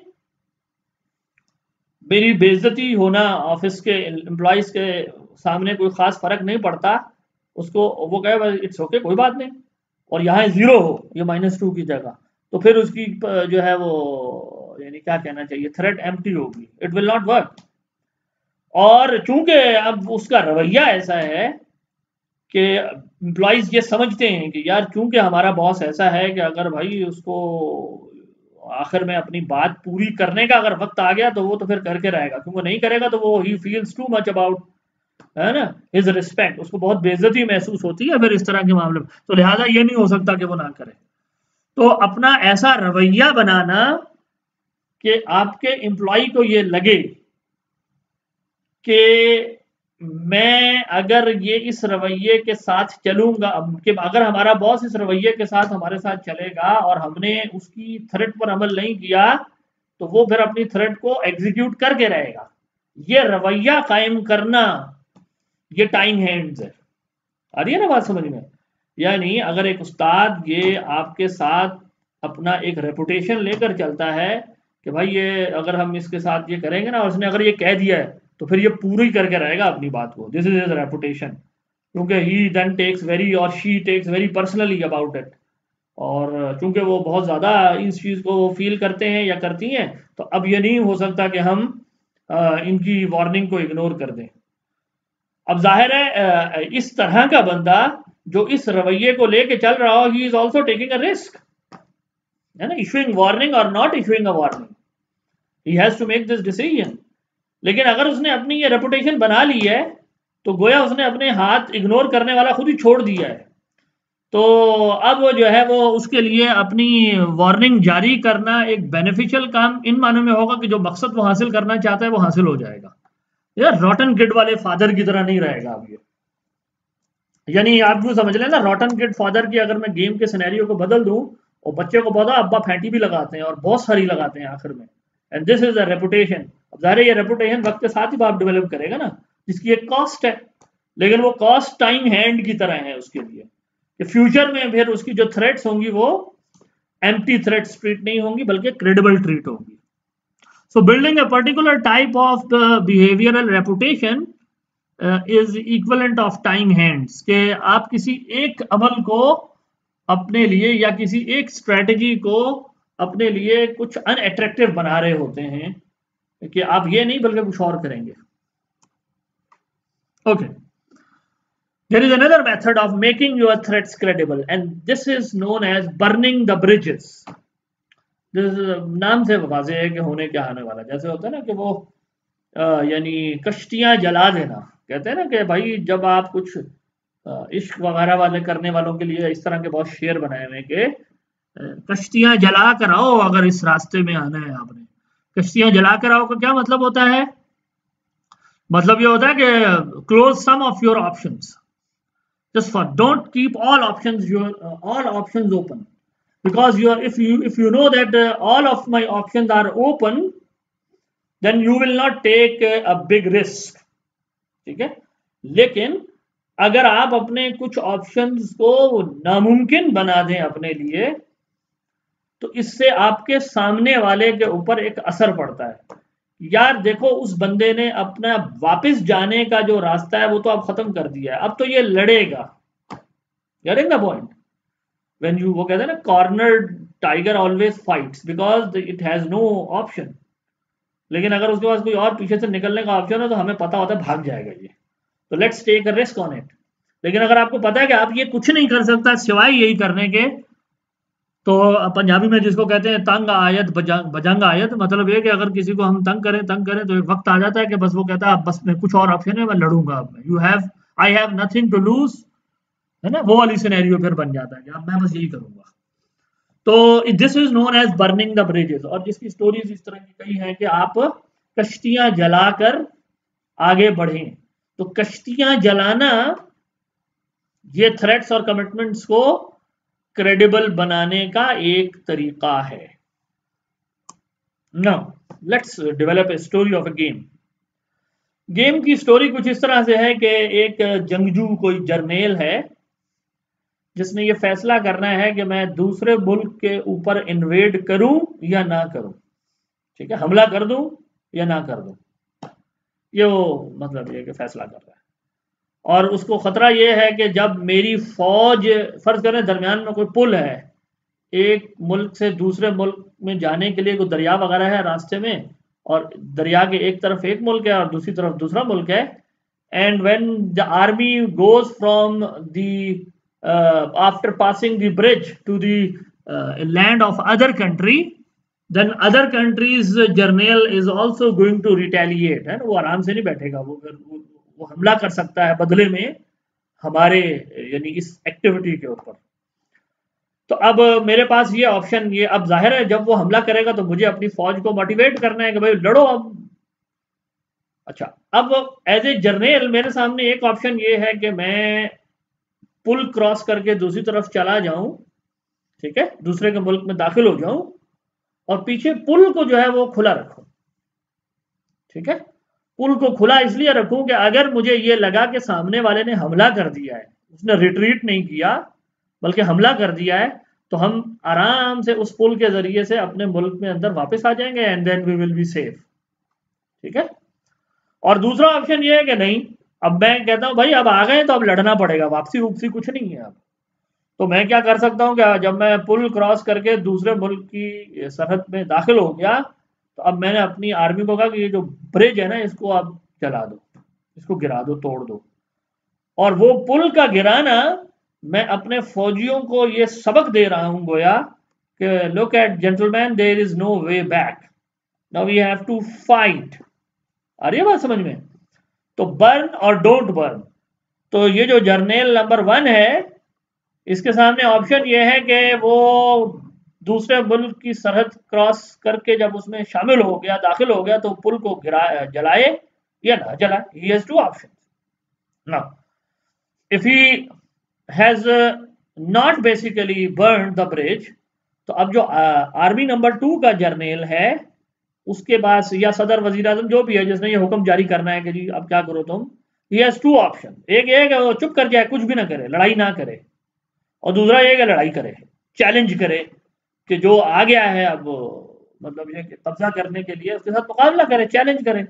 मेरी बेइज्जती होना ऑफिस के एम्प्लॉइज के सामने कोई खास फर्क नहीं पड़ता, उसको वो कहे इट्स ओके कोई बात नहीं, और यहाँ जीरो हो ये माइनस टू की जगह, तो फिर उसकी जो है वो यानी क्या कहना चाहिए, थ्रेट एम्प्टी होगी, इट विल नॉट वर्क। और चूंकि अब उसका रवैया ऐसा है कि एम्प्लॉइज ये समझते हैं कि यार चूंकि हमारा बॉस ऐसा है कि अगर भाई उसको आखिर में अपनी बात पूरी करने का अगर वक्त आ गया तो वो तो फिर करके रहेगा, क्योंकि नहीं करेगा तो वो he feels too much about, है ना, हिज रिस्पेक्ट, उसको बहुत बेइज्जती महसूस होती है फिर इस तरह के मामले में, तो लिहाजा ये नहीं हो सकता कि वो ना करे। तो अपना ऐसा रवैया बनाना कि आपके एम्प्लॉय को ये लगे कि मैं अगर ये इस रवैये के साथ चलूंगा, कि अगर हमारा बॉस इस रवैये के साथ हमारे साथ चलेगा और हमने उसकी थ्रेट पर अमल नहीं किया तो वो फिर अपनी थ्रेट को एग्जीक्यूट करके रहेगा। ये रवैया कायम करना ये टाइम हैंड्स है। आ रही है ना बात समझ में? यानी अगर एक उस्ताद ये आपके साथ अपना एक रेपुटेशन लेकर चलता है कि भाई ये अगर हम इसके साथ ये करेंगे ना, और उसने अगर ये कह दिया है तो फिर ये पूरी करके रहेगा अपनी बात को, दिस इज हिज रेपुटेशन, क्योंकि ही देन टेक्स वेरी और she takes very personally about it, और चूंकि वो बहुत ज़्यादा इस चीज़ को फील करते हैं या करती हैं, तो अब ये नहीं हो सकता कि हम आ, इनकी वार्निंग को इग्नोर कर दें। अब जाहिर है इस तरह का बंदा जो इस रवैये को लेके चल रहा हो, he is also taking a risk, है ना, इशूइंग वार्निंग और not issuing a warning, he has to make this decision. लेकिन अगर उसने अपनी ये रेपुटेशन बना ली है तो गोया उसने अपने हाथ इग्नोर करने वाला खुद ही छोड़ दिया है, तो अब वो जो है वो उसके लिए अपनी वार्निंग जारी करना एक बेनिफिशियल काम इन मानों में होगा कि जो मकसद वो हासिल करना चाहता है वो हासिल हो जाएगा। यार रॉटन किड वाले फादर की तरह नहीं रहेगा अब ये, यानी आप जो समझ लें ना, रॉटन किड फादर की अगर मैं गेम के सिनेरियो को बदल दूं और बच्चे को पता अब्बा फैंटी भी लगाते हैं और बहुत सारी लगाते हैं आखिर में, and this is a reputation. अब ज़ाहिर है ये रेपुटेशन वक्त के साथ ही बाप डेवलप करेगा ना, जिसकी एक कॉस्ट है, लेकिन वो कॉस्ट टाइम हैंड की तरह है उसके लिए कि फ्यूचर में फिर उसकी जो थ्रेट्स होंगी वो एम्प्टी थ्रेट्स ट्रीट नहीं होंगी बल्कि क्रेडिबल ट्रीट होंगी। So building a particular type of the behavioural reputation is equivalent of time hands, के आप किसी एक अमल को अपने लिए या किसी एक स्ट्रेटजी को अपने लिए कुछ अनअट्रैक्टिव बना रहे होते हैं कि आप ये नहीं बल्कि कुछ और करेंगे। Okay, there is another method of making your threats credible and this is known as burning the bridges. this नाम से वाज़ेह है कि होने क्या आने वाला, जैसे होता है ना कि वो यानी कश्तियां जला देना, कहते हैं ना कि भाई जब आप कुछ इश्क वगैरह वाले करने वालों के लिए इस तरह के बहुत शेर बनाए हुए कि कश्तियां जला कर आओ अगर इस रास्ते में आना है आपने, कश्तियां जलाकर आओ का क्या मतलब होता है? मतलब ये होता है कि close some of your options, just for don't keep all options your uh, all options open, because you are if you if you know that uh, all of my options are open, then you will not take uh, a big risk. ठीक है, लेकिन अगर आप अपने कुछ ऑप्शंस को नामुमकिन बना दें अपने लिए, तो इससे आपके सामने वाले के ऊपर एक असर पड़ता है। यार देखो, उस बंदे ने अपना वापस जाने का जो रास्ता है वो तो अब खत्म कर दिया है, अब तो ये लड़ेगा। Getting the point? When you, वो कहते हैं ना, corner tiger always fights because it has no option. लेकिन अगर उसके पास कोई और पीछे से निकलने का ऑप्शन है तो हमें पता होता है भाग जाएगा ये, तो let's take a risk on it. लेकिन अगर आपको पता है कि आप ये कुछ नहीं कर सकता सिवाय यही करने के, तो पंजाबी में जिसको कहते हैं तंग आयत बजंग आयत, मतलब ये कि अगर किसी को हम तंग करें तंग करें तो एक वक्त आ जाता है कि बस वो कहता है बस मैं कुछ और ऑप्शन है, मैं लड़ूंगा अब, you have I have nothing to lose, है ना, वो वाली सिनेरियो फिर बन जाता है कि अब मैं बस यही करूंगा। तो this is known as burning the bridges. और जिसकी स्टोरीज इस तरह की कई हैं कि आप कश्तियां जलाकर आगे बढ़ें। तो कश्तियां जलाना ये थ्रेट्स और कमिटमेंट्स को क्रेडिबल बनाने का एक तरीका है। Now let's develop a story of a game. Game की स्टोरी कुछ इस तरह से है कि एक जंगजू कोई जर्नेल है जिसने ये फैसला करना है कि मैं दूसरे मुल्क के ऊपर इन्वेड करूं या ना करूं। ठीक है, हमला कर दूं या ना कर दूं, ये वो मतलब ये कि फैसला कर रहा है। और उसको खतरा ये है कि जब मेरी फौज, फर्ज करें दरमियान में कोई पुल है, एक मुल्क से दूसरे मुल्क में जाने के लिए कोई दरिया वगैरह है रास्ते में, और दरिया के एक तरफ एक मुल्क है और दूसरी तरफ दूसरा मुल्क है, and when the army goes from the after passing the bridge to the land of other country, then other country's general is also going to retaliate. है ना, वो आराम से नहीं बैठेगा, वो वो, वो हमला कर सकता है बदले में हमारे यानी इस एक्टिविटी के ऊपर। तो अब मेरे पास ये ऑप्शन, ये अब जाहिर है जब वो हमला करेगा तो मुझे अपनी फौज को मोटिवेट करना है कि भाई लड़ो अब। अच्छा, अब एज ए जर्नल मेरे सामने एक ऑप्शन ये है कि मैं पुल क्रॉस करके दूसरी तरफ चला जाऊं, ठीक है, दूसरे के मुल्क में दाखिल हो जाऊं और पीछे पुल को जो है वो खुला रखूं। ठीक है, पुल को खुला इसलिए रखूं कि अगर मुझे ये लगा कि सामने वाले ने हमला कर दिया है, उसने रिट्रीट नहीं किया बल्कि हमला कर दिया है, तो हम आराम से उस पुल के जरिए से अपने मुल्क में अंदर वापस आ जाएंगे and then we will be safe. ठीक है, और दूसरा ऑप्शन ये है कि नहीं, अब मैं कहता हूं भाई अब आ गए तो अब लड़ना पड़ेगा, वापसी वूपसी कुछ नहीं है अब। तो मैं क्या कर सकता हूं, क्या जब मैं पुल क्रॉस करके दूसरे मुल्क की सरहद में दाखिल हो गया तो अब मैंने अपनी आर्मी को कहा कि ये जो ब्रिज है ना इसको आप जला दो, इसको गिरा दो, तोड़ दो। और वो पुल का गिराना मैं अपने फौजियों को ये सबक दे रहा हूं गोया कि look at gentleman, there is no way back, now we have to fight. आ रही है बात समझ में? तो बर्न और डोंट बर्न। तो ये जो जर्नल नंबर वन है इसके सामने ऑप्शन ये है कि वो दूसरे मुल्क की सरहद क्रॉस करके जब उसमें शामिल हो गया, दाखिल हो गया, तो पुल को गिरा जलाए या ना जलाए। He has two option. Now if he has not basically burn the bridge, तो अब जो आर्मी नंबर टू का जर्नल है उसके पास, या सदर वजीर आजम जो भी है जिसने ये हुक्म जारी करना है कि जी अब क्या करो तुम, ही हैज टू ऑप्शन। एक ये है कि वो चुप कर जाए, कुछ भी ना करे, लड़ाई ना करे, और दूसरा ये कि लड़ाई करे, चैलेंज करे कि जो आ गया है अब मतलब ये कब्जा करने के लिए उसके साथ मुकाबला करे, चैलेंज करे।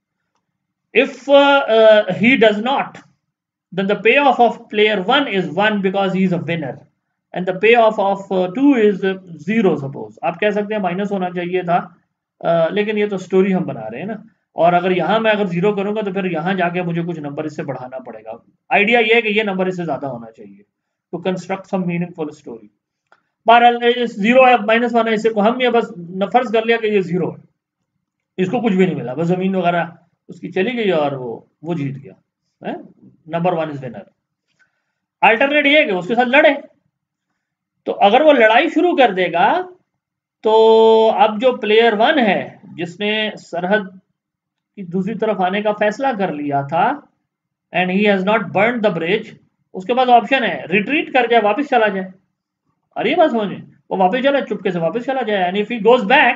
If he does not, then the payoff of player one is one because he is a winner and the payoff of uh, two is uh, zero suppose। आप कह सकते हैं माइनस होना चाहिए था, uh, लेकिन ये तो स्टोरी हम बना रहे हैं ना, और अगर यहाँ मैं अगर जीरो करूंगा तो फिर यहाँ जाके मुझे कुछ नंबर इससे बढ़ाना पड़ेगा। आइडिया ये है कि ये नंबर इससे ज्यादा होना चाहिए to construct some meaningful story. बहरहाल जीरो है, माइनस वन है, इसे को हम ये बस फर्ज कर लिया कि ये जीरो है, इसको कुछ भी नहीं मिला, बस जमीन वगैरह उसकी चली गई और वो वो जीत गया है, number one is winner. Alternate ये है कि उसके साथ लड़े, तो अगर वो लड़ाई शुरू कर देगा तो अब जो प्लेयर वन है जिसने सरहद की दूसरी तरफ आने का फैसला कर लिया था and he has not burn the bridge, उसके पास ऑप्शन है रिट्रीट कर जाए, वापस चला जाए। अरे बात समझे, वो वापस चला, चुपके से वापस चला जाए, and if he goes back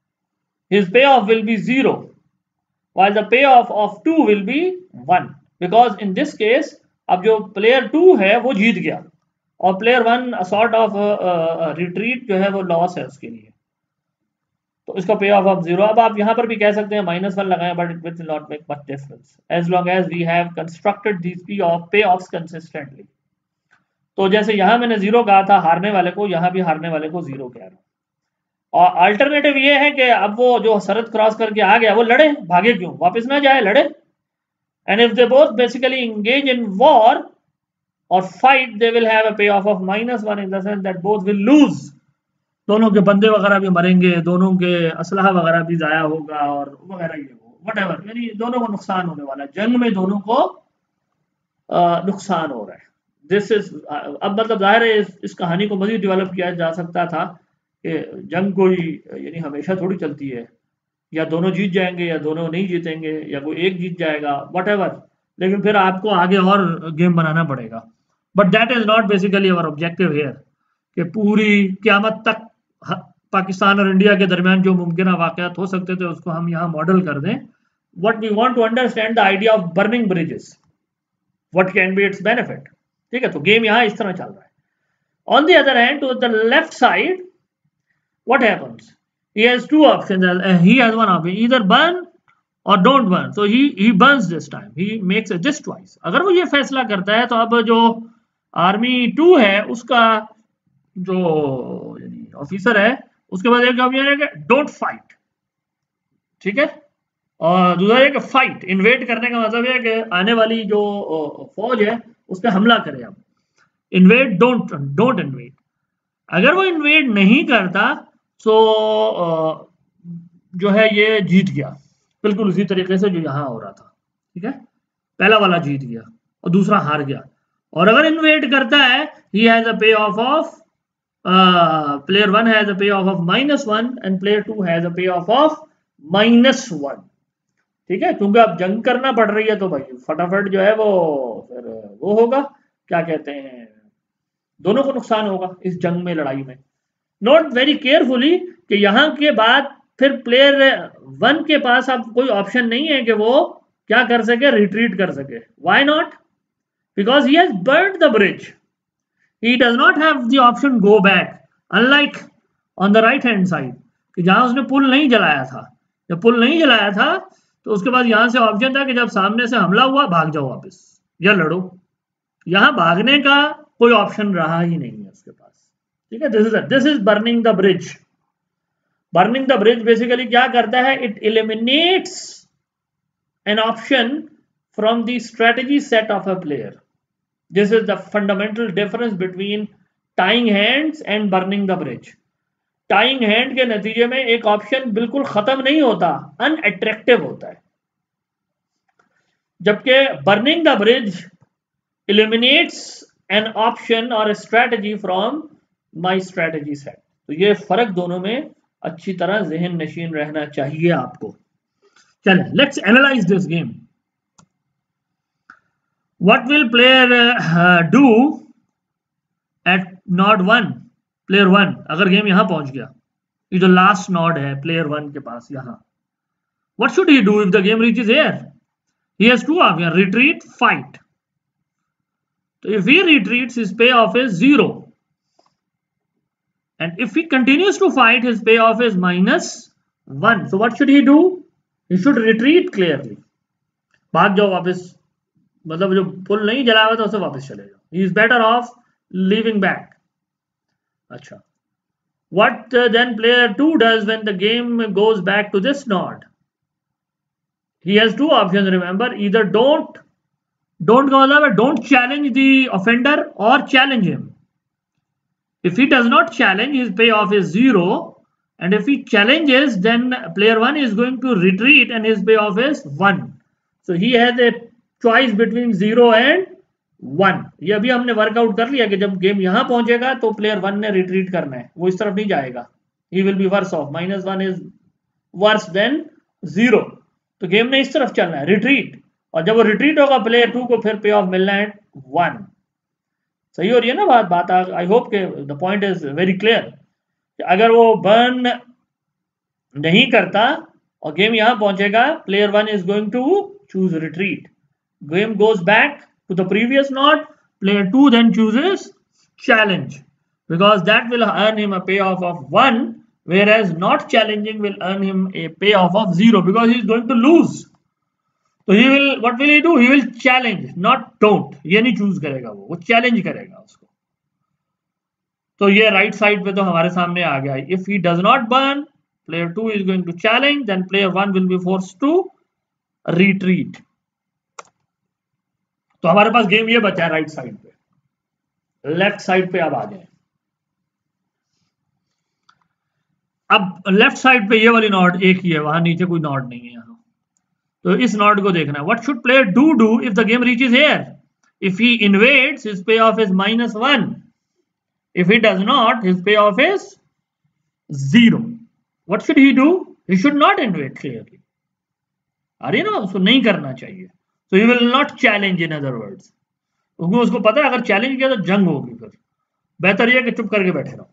his payoff will be zero while the payoff of two will be one, because in this case अब जो प्लेयर टू है वो जीत गया और player one sort of retreat जो है वो लॉस है उसके लिए, तो इसका पे ऑफ ऑफ जीरो। अब आप यहाँ पर भी कह सकते हैं माइनस वन लगाएं, but it will not make much difference as long as we have constructed these pay off pay offs consistently. तो जैसे यहाँ मैंने जीरो कहा था हारने वाले को, यहाँ भी हारने वाले को जीरो कह रहा हूँ। और अल्टरनेटिव ये है कि अब वो जो सरहद क्रॉस करके आ गया वो लड़े, भागे क्यों, वापस ना जाए, लड़े। And if they both basically engage in war और fight, they will have a पे of of minus one in the sense that both will lose. दोनों के बंदे वगैरह भी मरेंगे, दोनों के असलहा वगैरह भी जाया होगा और वगैरह ये वो वटएवर, यानी दोनों को नुकसान होने वाला है, जंग में दोनों को नुकसान हो रहा है। दिस इज अब मतलब जाहिर है इस, इस कहानी को मजीद डेवलप किया जा सकता था कि जंग कोई यानी हमेशा थोड़ी चलती है, या दोनों जीत जाएंगे या दोनों नहीं जीतेंगे या कोई एक जीत जाएगा, वटएवर, लेकिन फिर आपको आगे और गेम बनाना पड़ेगा। But that is not basically our objective here कि पूरी क़यामत तक पाकिस्तान और इंडिया के दरमियान जो मुमकिन वाक़यात हो सकते थे उसको हम यहाँ मॉडल कर दें। What we want to understand the idea of burning bridges, what can be its benefit. ठीक है, तो गेम यहाँ इस तरह चल रहा है। On the other hand, to the left side, what happens? He has two options. Uh, he has one option, either burn or don't burn. So he he burns this time. He makes a this twice. अगर वो ये फैसला करता है तो अब जो आर्मी टू है उसका जो ऑफिसर है उसके बाद एक ऑप्शन है कि डोंट फाइट, ठीक है, और दूसरा है कि फाइट। इन्वेड करने का मतलब है कि आने वाली जो फौज है उस पर हमला करे। अब इन्वेड, डोंट डोंट इन्वेड। अगर वो इन्वेड नहीं करता तो जो है ये जीत गया, बिल्कुल उसी तरीके से जो यहाँ हो रहा था। ठीक है, पहला वाला जीत गया और दूसरा हार गया। और अगर इन्वेड करता है, ही हैज अ पे of of player one has a पे of of minus one and player two has a पे ऑफ ऑफ माइनस वन। ठीक है, क्योंकि अब जंग करना पड़ रही है तो भाई फटाफट जो है वो फिर वो होगा, क्या कहते हैं, दोनों को नुकसान होगा इस जंग में, लड़ाई में। नोट वेरी केयरफुली कि यहाँ के बाद फिर प्लेयर वन के पास अब कोई ऑप्शन नहीं है कि वो क्या कर सके, रिट्रीट कर सके। Why not? Because he has burned the bridge, he does not have the option go back, unlike on the right hand side कि जहां उसने पुल नहीं जलाया था। जब पुल नहीं जलाया था तो उसके बाद यहां से ऑप्शन था कि जब सामने से हमला हुआ भाग जाओ वापस या लड़ो। यहां भागने का कोई ऑप्शन रहा ही नहीं है उसके पास। ठीक है, this is this is burning the bridge. Burning the bridge basically क्या करता है, it eliminates an option from the strategy set of a player. This is the fundamental difference between tying hands and burning the bridge. Tying hand के नतीजे में एक ऑप्शन बिल्कुल खत्म नहीं होता, अनअट्रैक्टिव होता है, जबकि burning the bridge eliminates an option or a strategy from my strategy set। तो ये फर्क दोनों में अच्छी तरह जहन नशीन रहना चाहिए आपको। चलें, let's analyze this game। What will player uh, do at node one? player one अगर गेम यहां पहुंच गया, ये जो लास्ट नॉड है प्लेयर वन के पास यहां, what should he do if the game reaches here? He has two options, retreat, fight। So if he retreats, his payoff is zero, and if he continues to fight, his payoff is minus one। So what should he do? He should retreat clearly। भाग जाओ वापस, मतलब जो पुल नहीं जलाया हुआ था उसे वापस चले जाओ। He is better off leaving back। अच्छा, what uh, then player two does when the game goes back to this node? He has two options, remember, either don't Don't go over, don't challenge the offender or challenge him। If he does not challenge, his payoff is zero, and if he challenges, then player one is going to retreat and his payoff is one। So he has a choice between zero and one। ये अभी हमने वर्कआउट कर लिया कि जब गेम यहां पहुंचेगा तो प्लेयर वन ने रिट्रीट करना है, वो इस तरफ नहीं जाएगा। He will be worse off, minus one is worse than zero. तो गेम ने इस तरफ चलना है, रिट्रीट, और जब वो रिट्रीट होगा प्लेयर टू को फिर पे ऑफ मिलना है वन। सही हो रही है ना बात बात आई होप के the point is very clear. अगर वो बर्न नहीं करता और गेम यहां पहुंचेगा, player one is going to choose retreat, game goes back to the previous node, player two then chooses challenge because that will earn him a payoff of one, whereas not challenging will earn him a payoff of zero because he is going to lose. So he will, what will he do? He will challenge, not don't. ये नहीं choose करेगा वो वो challenge करेगा उसको। तो ये right side पे तो हमारे सामने आ गया। If he does not burn, player two is going to challenge, then player one will be forced to retreat. तो हमारे पास गेम ये बचा है राइट साइड पे। लेफ्ट साइड पे अब आ जाए। अब लेफ्ट साइड पे ये वाली नॉट एक ही है, वहां नीचे कोई नॉट नहीं है यहाँ। तो इस नॉट को देखना है। What should player do do if the game reaches here? If he invades, his पे of is minus one. If he does not, his पे of is zero. What should he do? He should not invade clearly. आ रही है ना, उसको नहीं करना चाहिए। So he will not challenge, in other words, क्योंकि उसको पता है अगर चैलेंज किया तो जंग होगी, फिर बेहतर ये कि चुप करके बैठे रहो।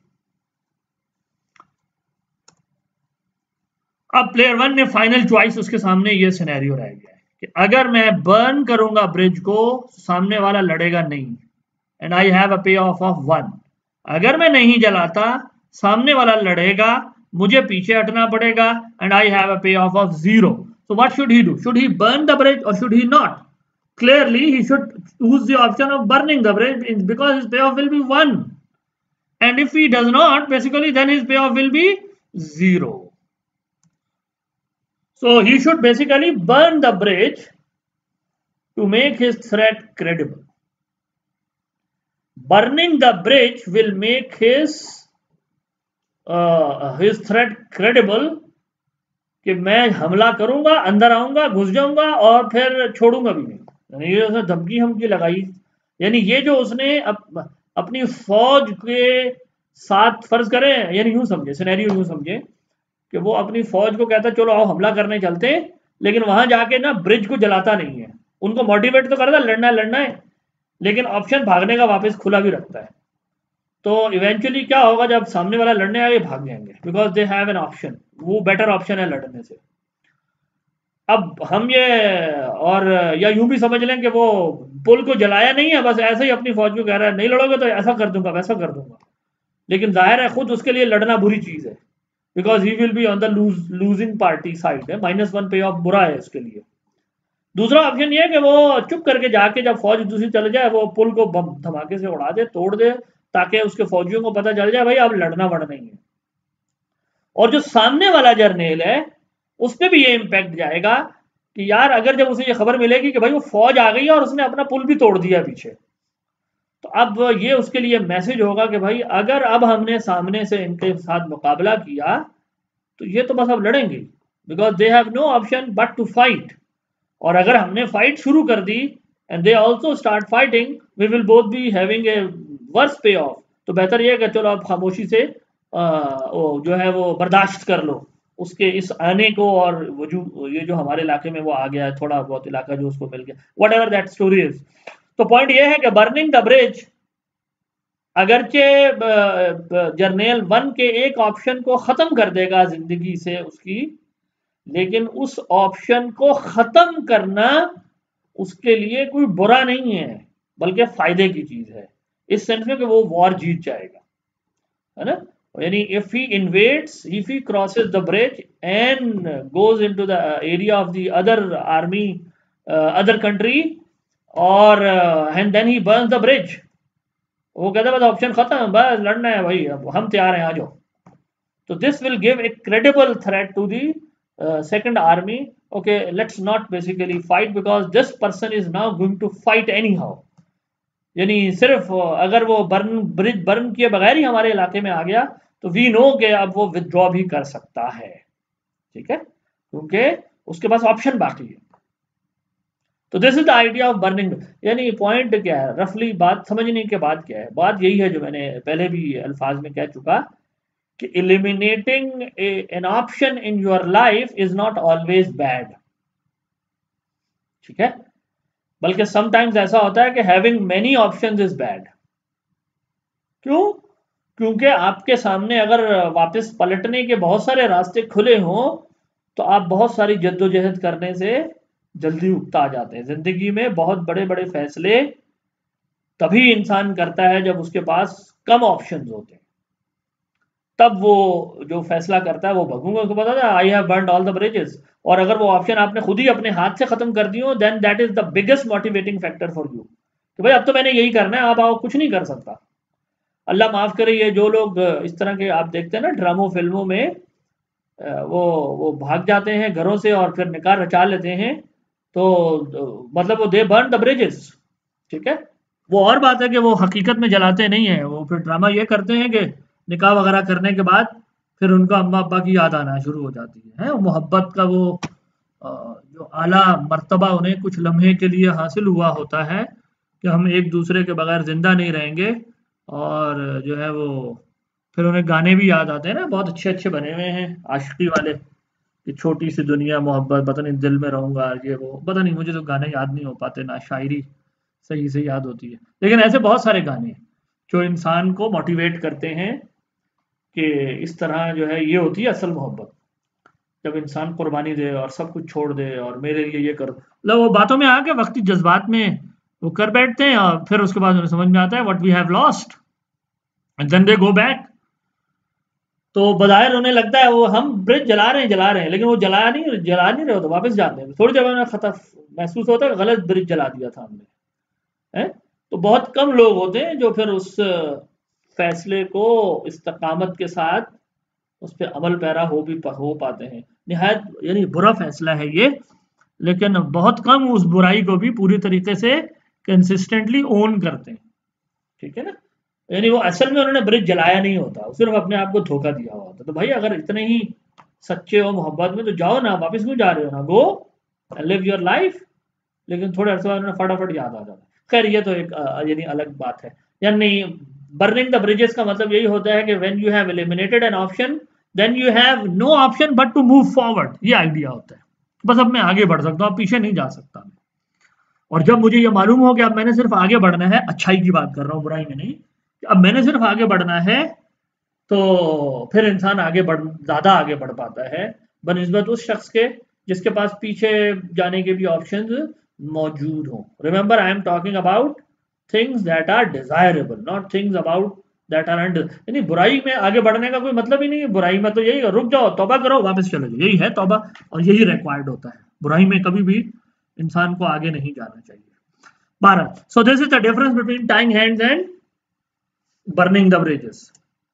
अब प्लेयर वन ने फाइनल चॉइस, उसके सामने ये सिनेरियो रह गया है कि अगर मैं बर्न करूंगा ब्रिज को, सामने वाला लड़ेगा नहीं, एंड आई हैव अ पे ऑफ ऑफ वन। अगर मैं नहीं जलाता, सामने वाला लड़ेगा, मुझे पीछे हटना पड़ेगा, एंड आई हैव अ पे of of zero. So what should he do? Should he burn the bridge or should he not? Clearly, he should choose the option of burning the bridge because his payoff will be one. And if he does not, basically, then his payoff will be zero. So he should basically burn the bridge to make his threat credible. Burning the bridge will make his uh, his threat credible. कि मैं हमला करूंगा, अंदर आऊंगा, घुस जाऊंगा और फिर छोड़ूंगा भी नहीं। यानी ये उसने धमकी हमकी लगाई। यानी ये जो उसने अप, अपनी फौज के साथ, फर्ज करें, यानी यूं समझे, सिनेरियो यूं समझे कि वो अपनी फौज को कहता चलो आओ हमला करने चलते हैं, लेकिन वहां जाके ना ब्रिज को जलाता नहीं है। उनको मोटिवेट तो करता लड़ना है लड़ना है, लेकिन ऑप्शन भागने का वापस खुला भी रखता है। तो इवेंचुअली क्या होगा, जब सामने वाला लड़ने आए भाग जाएंगे, because they have an option, वो बेटर ऑप्शन है लड़ने से। अब हम ये, और या यूं भी समझ लें कि वो पुल को जलाया नहीं है, बस ऐसे ही अपनी फौज को कह रहा है नहीं लड़ोगे तो ऐसा कर दूंगा वैसा कर दूंगा, लेकिन जाहिर है खुद उसके लिए लड़ना बुरी चीज है, because he will be on the lose losing party side है। माइनस वन पे ऑफ बुरा है उसके लिए। दूसरा ऑप्शन ये है कि वो चुप करके जाके जब फौज दूसरी चले जाए, वो पुल को बम धमाके से उड़ा दे, तोड़ दे, ताकि उसके फौजियों को पता चल जाए भाई अब लड़ना वड़ नहीं है। और जो सामने वाला जर्नेल है उस पर भी ये इम्पैक्ट जाएगा कि यार अगर जब उसे ये खबर मिलेगी कि भाई वो फौज आ गई है और उसने अपना पुल भी तोड़ दिया पीछे, तो अब ये उसके लिए मैसेज होगा कि भाई अगर अब हमने सामने से इनके साथ मुकाबला किया तो ये तो बस अब लड़ेंगे, because they have no option but to fight. और अगर हमने फाइट शुरू कर दी and they also start fighting, we will both be having a worse pay off. तो बेहतर ये है कि चलो आप खामोशी से आ, वो जो है वो बर्दाश्त कर लो उसके इस आने को, और वो जो ये जो हमारे इलाके में वो आ गया है, थोड़ा बहुत इलाका जो उसको मिल गया, whatever that story is. तो पॉइंट ये है कि बर्निंग द ब्रिज अगरचे जर्नेल वन के एक ऑप्शन को खत्म कर देगा जिंदगी से उसकी, लेकिन उस ऑप्शन को खत्म करना उसके लिए कोई बुरा नहीं है, बल्कि फायदे की चीज है, इस सेंस में कि वो वॉर जीत जाएगा, है ना। यानी if he invades, if he crosses the bridge and goes into the area of the other army, other country, और and then he burns the bridge, वो कहता है बस ऑप्शन खत्म, बस लड़ना है भाई, अब हम तैयार हैं, आ जाओ। तो this will give a credible threat to the second army. Okay, let's not basically fight because this person is now going to fight anyhow. यानी सिर्फ अगर वो बर्न ब्रिज बर्न किए बगैर ही हमारे इलाके में आ गया तो वी नो कि अब वो विथड्रॉ भी कर सकता है, ठीक है, क्योंकि उसके पास ऑप्शन बाकी है। तो this is the idea of burning. यानी पॉइंट क्या है, रफली बात समझने के बाद क्या है, बात यही है जो मैंने पहले भी अल्फाज में कह चुका कि eliminating a, an option in your life is not always bad, ठीक है, बल्कि समटाइम्स ऐसा होता है कि having many options is bad. क्यों? क्योंकि आपके सामने अगर वापस पलटने के बहुत सारे रास्ते खुले हों तो आप बहुत सारी जद्दोजहद करने से जल्दी उकता जाते हैं। जिंदगी में बहुत बड़े बड़े फैसले तभी इंसान करता है जब उसके पास कम ऑप्शंस होते हैं, तब वो जो फैसला करता है वो भगूंगा, उसको पता था I have burned all the bridges, और अगर वो ऑप्शन आपने खुद ही अपने हाथ से खत्म कर दियो then that is the biggest motivating factor for you कि भाई अब तो मैंने यही करना है, आप आओ कुछ नहीं कर सकता। अल्लाह माफ करे, ये जो लोग इस तरह के आप देखते हैं ना ड्रामो फिल्मों में, वो वो भाग जाते हैं घरों से और फिर निकाह रचा लेते हैं, तो मतलब वो दे बर्न द ब्रिजेस, ठीक है। वो और बात है कि वो हकीकत में जलाते नहीं है, वो फिर ड्रामा ये करते हैं कि निकाह वगैरह करने के बाद फिर उनका अम्मा अब्बा की याद आना शुरू हो जाती है, है? मोहब्बत का वो जो आला मर्तबा उन्हें कुछ लम्हे के लिए हासिल हुआ होता है कि हम एक दूसरे के बगैर जिंदा नहीं रहेंगे, और जो है वो फिर उन्हें गाने भी याद आते हैं ना, बहुत अच्छे अच्छे बने हुए हैं आशिकी वाले कि छोटी सी दुनिया मोहब्बत, पता नहीं दिल में रहूंगा, ये वो पता नहीं, मुझे तो गाने याद नहीं हो पाते, ना शायरी सही से याद होती है, लेकिन ऐसे बहुत सारे गाने जो इंसान को मोटिवेट करते हैं कि इस तरह जो है ये होती है असल मोहब्बत, जब इंसान कुर्बानी दे और सब कुछ छोड़ दे और मेरे लिए ये करो, मतलब वो बातों में आके वक्ती जज्बात में वो कर बैठते हैं और फिर उसके बाद उन्हें समझ में आता है what we have lost and then they go back. तो बज़ाहिर उन्हें लगता है वो हम ब्रिज जला रहे हैं जला रहे हैं, लेकिन वो जला नहीं जला नहीं रहे हो, तो वापस जाते हैं, थोड़ी देर में खतरा महसूस होता है गलत ब्रिज जला दिया था हमने, है? तो बहुत कम लोग होते हैं जो फिर उस फैसले को इस्तकामत के साथ उस पर अमल पैरा हो भी हो पाते हैं। निहायत यानी बुरा फैसला है ये, लेकिन बहुत कम उस बुराई को भी पूरी तरीके से कंसिस्टेंटली ओन करते हैं, ठीक है ना। यानी वो असल में उन्होंने ब्रिज जलाया नहीं होता, सिर्फ अपने आप को धोखा दिया हुआ होता। तो भाई अगर इतने ही सच्चे हो मोहब्बत में तो जाओ ना, वापस क्यों जा रहे हो ना, गो लिव योर लाइफ। लेकिन थोड़े अर्से बाद उन्हें फटाफट याद आ जाता है। खैर ये तो एक यानी अलग बात है। यानी बर्निंग द ब्रिजेस का मतलब यही होता है कि when you have eliminated an option then you have no option but to move forward, ये आइडिया होता है। बस अब मैं आगे बढ़ सकता हूँ, पीछे नहीं जा सकता। और जब मुझे ये मालूम हो कि अब मैंने सिर्फ आगे बढ़ना है, अच्छाई की बात कर रहा हूँ, बुराई में नहीं, अब मैंने सिर्फ आगे बढ़ना है, तो फिर इंसान आगे बढ़ ज्यादा आगे बढ़ पाता है बनिस्बत उस शख्स के जिसके पास पीछे जाने के भी ऑप्शंस मौजूद हों। Remember I am talking about things that are desirable, not things about that are अनड। यानी बुराई में आगे बढ़ने का कोई मतलब ही नहीं है। बुराई में तो यही रुक जाओ, तौबा करो, वापस चले जाओ, यही है तौबा, और यही रिक्वायर्ड होता है। बुराई में कभी भी इंसान को आगे नहीं जाना चाहिए। बारह, so this is the difference between tying hands and burning the bridges.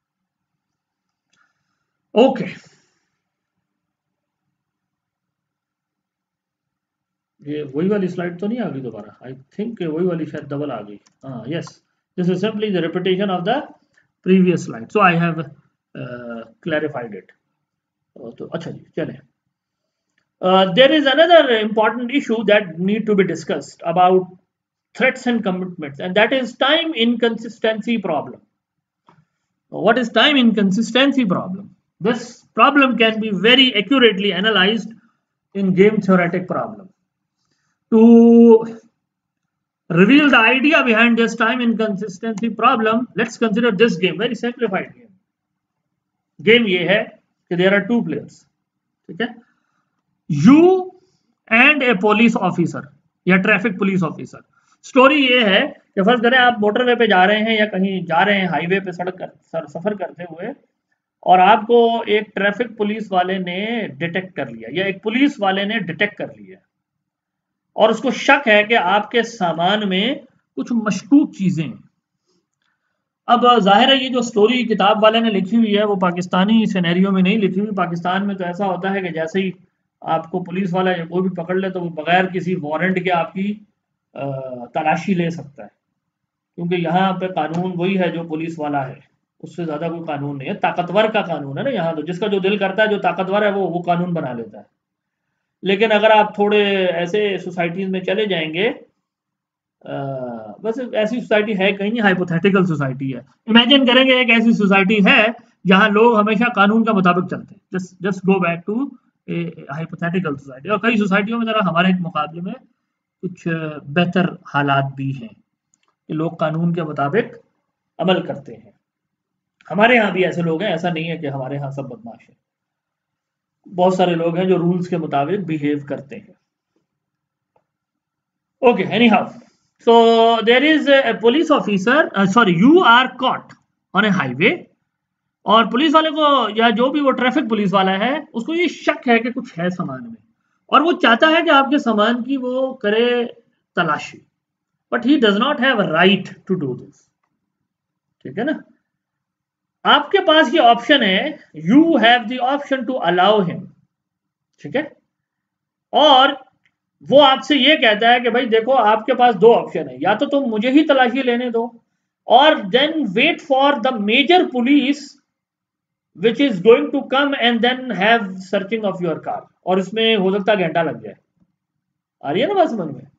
Okay, ये वही वाली स्लाइड तो नहीं आ गई दोबारा? आई थिंक वही वाली शायद डबल आ गई। हाँ, yes, this is simply the repetition of the previous slide, so I have clarified it. तो अच्छा जी, चलें। Uh, there is another important issue that need to be discussed about threats and commitments, and that is time inconsistency problem. What is time inconsistency problem? This problem can be very accurately analyzed in game theoretic problem. To reveal the idea behind this time inconsistency problem, let's consider this game, very simplified game. Game ये है कि there are two players, ठीक है, you and a police officer या ट्रैफिक पुलिस ऑफिसर। स्टोरी ये है कि फर्ज करें आप मोटरवे पे जा रहे हैं या कहीं जा रहे हैं हाईवे पे सड़क कर, सर, सफर करते हुए, और आपको एक ट्रैफिक पुलिस वाले ने डिटेक्ट कर लिया या एक पुलिस वाले ने डिटेक्ट कर लिया, और उसको शक है कि आपके सामान में कुछ मशकूक चीजें हैं। अब जाहिर है ये जो स्टोरी किताब वाले ने लिखी हुई है वो पाकिस्तानी सिनेरियो में नहीं लिखी हुई। पाकिस्तान में तो ऐसा होता है कि जैसे ही आपको पुलिस वाला या कोई भी पकड़ ले तो वो बगैर किसी वारंट के आपकी तलाशी ले सकता है, क्योंकि यहाँ पे कानून वही है जो पुलिस वाला है, उससे ज्यादा कोई कानून नहीं है। ताकतवर का कानून है ना यहाँ, तो जिसका जो दिल करता है, जो ताकतवर है वो वो कानून बना लेता है। लेकिन अगर आप थोड़े ऐसे सोसाइटीज में चले जाएंगे, बस ऐसी सोसाइटी है कहीं नहीं, हाइपोथेटिकल सोसाइटी है, इमेजिन करेंगे एक ऐसी सोसाइटी है जहां लोग हमेशा कानून के मुताबिक चलते हैं। Just just go back to hypothetical society, और कई सोसाइटियों में जरा हमारे मुकाबले में कुछ बेहतर हालात भी हैं कि लोग कानून के मुताबिक अमल करते हैं। हमारे यहाँ भी ऐसे लोग हैं, ऐसा नहीं है कि हमारे यहाँ सब बदमाश हैं। बहुत सारे लोग हैं जो रूल्स के मुताबिक बिहेव करते हैं। Okay, anyhow, so there is a police officer, sorry you are caught on a highway, और पुलिस वाले को या जो भी वो ट्रैफिक पुलिस वाला है उसको ये शक है कि कुछ है सामान में, और वो चाहता है कि आपके सामान की वो करे तलाशी, but he does not have a right to do this. ठीक है ना? आपके पास ये ऑप्शन है, you have the option to allow him. ठीक है? और वो आपसे ये कहता है कि भाई देखो, आपके पास दो ऑप्शन है, या तो तुम मुझे ही तलाशी लेने दो, और then wait for the major police which is going to come and then have searching of your car, और इसमें हो सकता है घंटा लग जाए। आ रही है ना बात समझ में?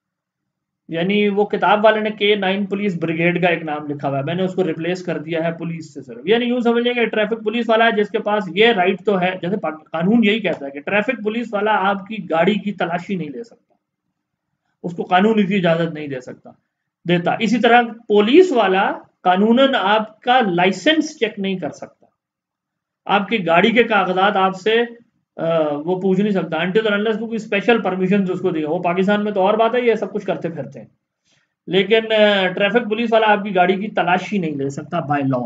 यानी वो किताब वाले ने के नाइन पुलिस ब्रिगेड का एक नाम लिखा हुआ है, मैंने उसको रिप्लेस कर दिया है पुलिस से सिर्फ। यानी यूं समझिए कि ट्रैफिक पुलिस वाला है जिसके पास ये राइट तो है, जैसे कानून यही कहता है कि ट्रैफिक पुलिस वाला आपकी गाड़ी की तलाशी नहीं ले सकता, उसको कानून इसकी इजाजत नहीं दे सकता देता। इसी तरह पुलिस वाला कानूनन आपका लाइसेंस चेक नहीं कर सकता, आपकी गाड़ी के कागजात आपसे वो पूछ नहीं सकता अनटिल अनलेस कोई स्पेशल परमिशन उसको दिया। वो पाकिस्तान में तो और बात है, ये सब कुछ करते फिरते हैं, लेकिन ट्रैफिक पुलिस वाला आपकी गाड़ी की तलाशी नहीं ले सकता बाय लॉ।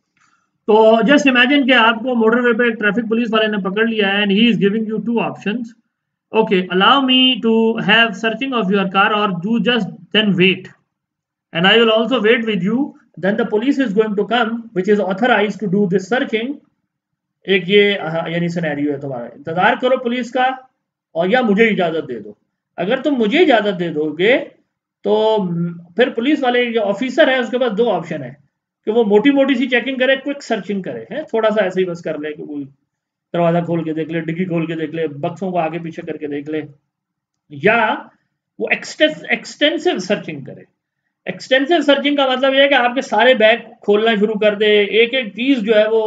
तो जस्ट इमेजिन कि आपको मोटरवे पे एक ट्रैफिक पुलिस वाले ने पकड़ लिया है, and he is giving you two options, okay, allow me to have searching of your car, or do just then wait, and I will also wait with you, then the police is going to come which is authorized to do this searching। एक ये यानी सिनेरियो है तुम्हारा, इंतजार करो पुलिस का, और या मुझे इजाजत दे दो। अगर तुम मुझे इजाजत दे दोगे तो फिर पुलिस वाले जो ऑफिसर है उसके पास दो ऑप्शन है कि वो मोटी मोटी सी चेकिंग करे, क्विक सर्चिंग करे, है थोड़ा सा ऐसे ही बस कर ले कि कोई दरवाजा खोल के देख ले, डिग्गी खोल के देख ले, बक्सों को आगे पीछे करके देख ले, या वो एक्सटेंसिव सर्चिंग करे। एक्सटेंसिव सर्चिंग का मतलब यह है कि आपके सारे बैग खोलना शुरू कर दे, एक एक चीज जो है वो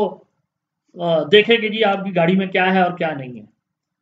देखे कि जी आपकी गाड़ी में क्या है और क्या नहीं है।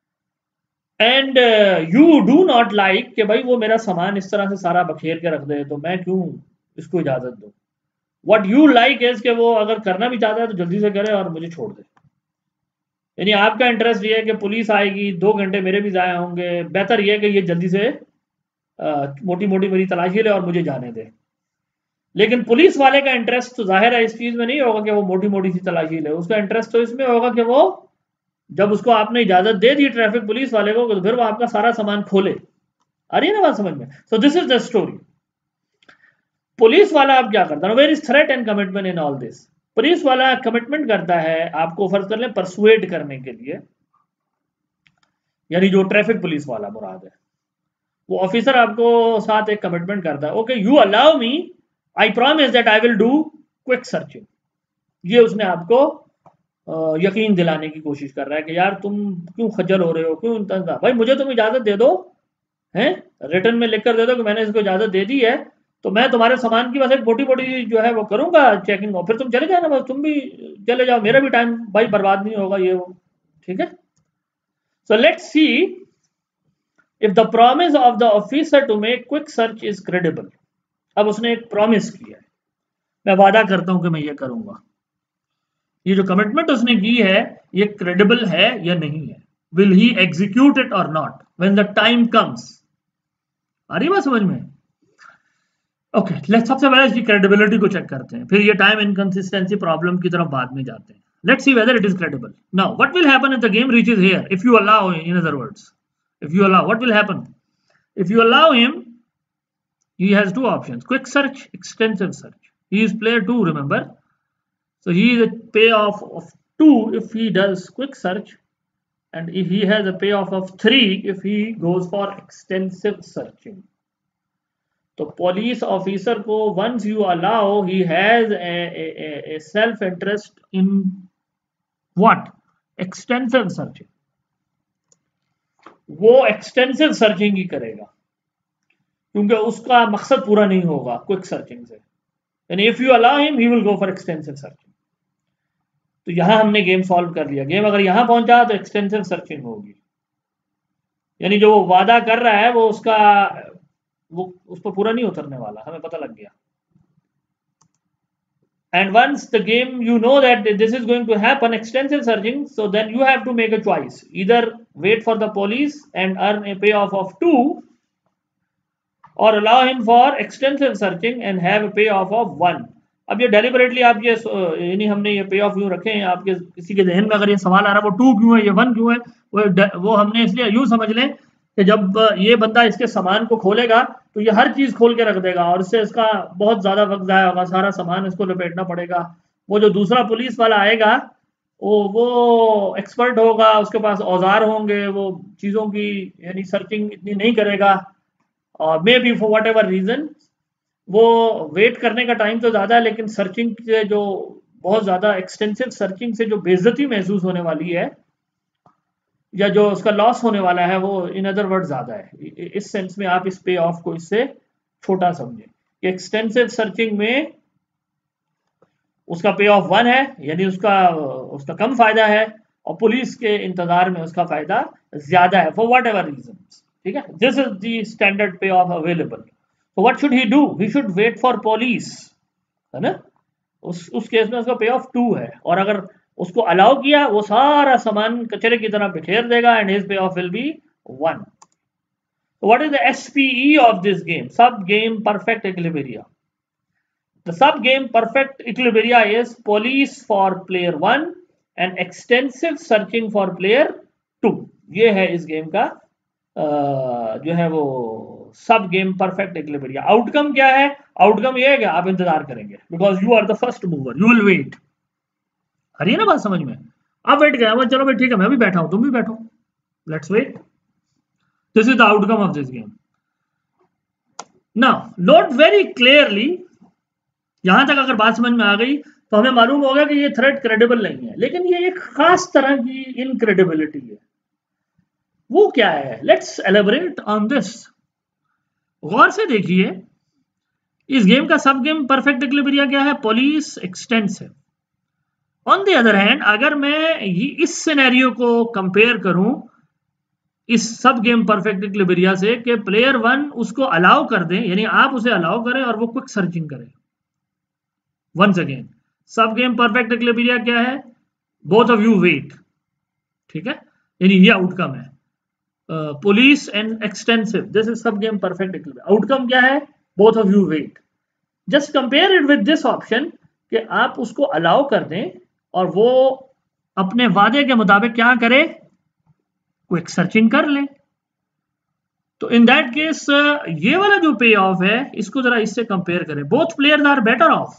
And you do not like कि भाई वो मेरा सामान इस तरह से सारा बखेर के रख दे, तो मैं क्यों इसको इजाजत दूं। व्हाट यू लाइक इज कि वो अगर करना भी चाहता है तो जल्दी से करे और मुझे छोड़ दे। यानी आपका इंटरेस्ट ये है कि पुलिस आएगी, दो घंटे मेरे भी ज़ाया होंगे, बेहतर ये है कि ये जल्दी से आ, मोटी मोटी मेरी तलाशी ले और मुझे जाने दे। लेकिन पुलिस वाले का इंटरेस्ट तो जाहिर है इस चीज़ में नहीं होगा कि वो मोटी मोटी सी तलाशी ले, उसका इंटरेस्ट तो इसमें होगा कि वो जब उसको आपने इजाज़त दे दी ट्रैफिक पुलिस वाले को, तो फिर वो आपका सारा सामान खोले। आ रही है ना बात समझ में? So this is the story. Police वाला अब क्या करता है, where is threat and commitment in all this. Police वाला कमिटमेंट करता है आपको, फर्ज कर ले परसुएड करने के लिए, यानी जो ट्रैफिक पुलिस वाला मुराद है, वो ऑफिसर आपको साथ एक कमिटमेंट करता है, okay you allow me, I promise that I will do quick searching. ये उसने आपको यकीन दिलाने की कोशिश कर रहा है कि यार तुम क्यों खज्जल हो रहे हो, क्यों इंतजार, भाई मुझे तुम इजाजत दे दो, हैं रिटर्न में लिख कर दे दो कि मैंने इसको इजाजत दे दी है, तो मैं तुम्हारे सामान की बस एक मोटी मोटी जो है वो करूंगा चेकिंग, और फिर तुम चले जाना, बस तुम भी चले जाओ, मेरा भी टाइम भाई बर्बाद नहीं होगा ये वो। ठीक है? So let's see if the promise of the officer to make quick search is credible. अब उसने एक प्रॉमिस किया है, मैं वादा करता हूं कि मैं ये करूंगा, ये जो कमिटमेंट उसने की है ये क्रेडिबल है या नहीं है, विल ही एग्जीक्यूट इट और not when the time comes. आ रही बात समझ में? ओके, लेट्स सबसे पहले इसकी क्रेडिबिलिटी को चेक करते हैं, फिर ये टाइम इनकंसिस्टेंसी प्रॉब्लम की तरफ बाद में जाते हैं। Let's see whether it is credible. Now what will happen if the game reaches here, if you allow, in other words if you allow, what will happen if you allow him? He has two options, quick search, extensive search. He is player two, remember, so he is a payoff of two if he does quick search, and if he has a payoff of three if he goes for extensive searching. तो पुलिस ऑफिसर को once you allow, he has a, a, a self interest in what? Extensive searching. वो एक्सटेंसिव सर्चिंग ही करेगा क्योंकि उसका मकसद पूरा नहीं होगा क्विक सर्चिंग से। यानी if you allow him he will go for extensive searching. तो यहां हमने गेम सॉल्व कर लिया। गेम अगर यहां पहुंचा तो एक्सटेंसिव सर्चिंग होगी, यानी जो वो वादा कर रहा है वो उसका वो उस पर पूरा नहीं उतरने वाला, हमें पता लग गया। And once the game you know that this is going to happen, extensive searching, so then you have to make a choice. Either wait for the police and earn a payoff of two, or allow him for extensive searching and have a payoff of one. अब ये डेलिबरेटली आप ये यानी हमने ये पे ऑफ यूं रखे हैं, आपके किसी के जहन में अगर ये सवाल आ रहा है वो टू क्यों है, ये वन क्यों है, वो वो हमने इसलिए यूं समझ लें कि जब ये बंदा इसके सामान को खोलेगा तो ये हर चीज खोल के रख देगा और इससे इसका बहुत ज्यादा वक्त जाया होगा, सारा सामान इसको लपेटना पड़ेगा। वो जो दूसरा पुलिस वाला आएगा वो वो एक्सपर्ट होगा, उसके पास औजार होंगे, वो चीजों की यानी सर्चिंग इतनी नहीं करेगा, और maybe for whatever reason वो वेट करने का टाइम तो ज्यादा है, लेकिन सर्चिंग से जो बहुत ज्यादा एक्सटेंसिव सर्चिंग से जो बेइज्जती महसूस होने वाली है या जो उसका लॉस होने वाला है वो इन अदर वर्ड ज्यादा है। इस सेंस में आप इस पे ऑफ को इससे छोटा समझें कि एक्सटेंसिव सर्चिंग में उसका पे ऑफ वन है, यानी उसका उसका कम फायदा है, और पुलिस के इंतजार में उसका फायदा ज्यादा है फॉर वट एवर रीजन। ठीक है, this is the standard pay off available. तो what should he do? He should wait for police, है ना। उस उस केस में उसका पे ऑफ टू है, और अगर उसको अलाउ किया वो सारा सामान कचरे की तरह बिखेर देगा एंड हिज पे of will be one. What is the SPE of this game? Sub game perfect equilibria. The sub game perfect equilibria is police for player one and extensive searching for player two. ये है इस गेम का आ, जो है वो सब गेम परफेक्ट इक्विलिब्रिया। आउटकम क्या है? आउटकम ये है कि आप इंतजार करेंगे, because you are the first mover, you will wait. आ रही है ना बात समझ में? आप वेट गया, चलो भाई ठीक है, मैं भी बैठा हूं, तुम भी बैठो, let's wait. This is the outcome of this game. Now note very clearly, यहां तक अगर बात समझ में आ गई तो हमें मालूम होगा कि ये थ्रेट क्रेडिबल नहीं है, लेकिन ये एक खास तरह की इनक्रेडिबिलिटी है। वो क्या है? Let's elaborate on this. गौर से देखिए, इस गेम का सब गेम परफेक्ट इक्विलिब्रिया क्या है? Police extensive. On the other hand, अगर मैं इस सिनेरियो को कंपेयर करूं इस सब गेम परफेक्ट इक्विलिब्रिया से कि प्लेयर वन उसको अलाउ कर दें, यानी आप उसे अलाउ करें और वो क्विक सर्चिंग करे। Once again, sub game perfect equilibria क्या है? Both of you wait. ठीक है, यानी ये आउटकम है। Police and extensive, this is sub game perfect equilibria. Outcome क्या है? Both of you wait. Just compare it with this option कि आप उसको अलाउ कर दें और वो अपने वादे के मुताबिक क्या करे? क्विक सर्चिंग कर ले। तो इन दैट केस ये वाला जो पे ऑफ है इसको जरा इससे कंपेयर करें। Both players are better off.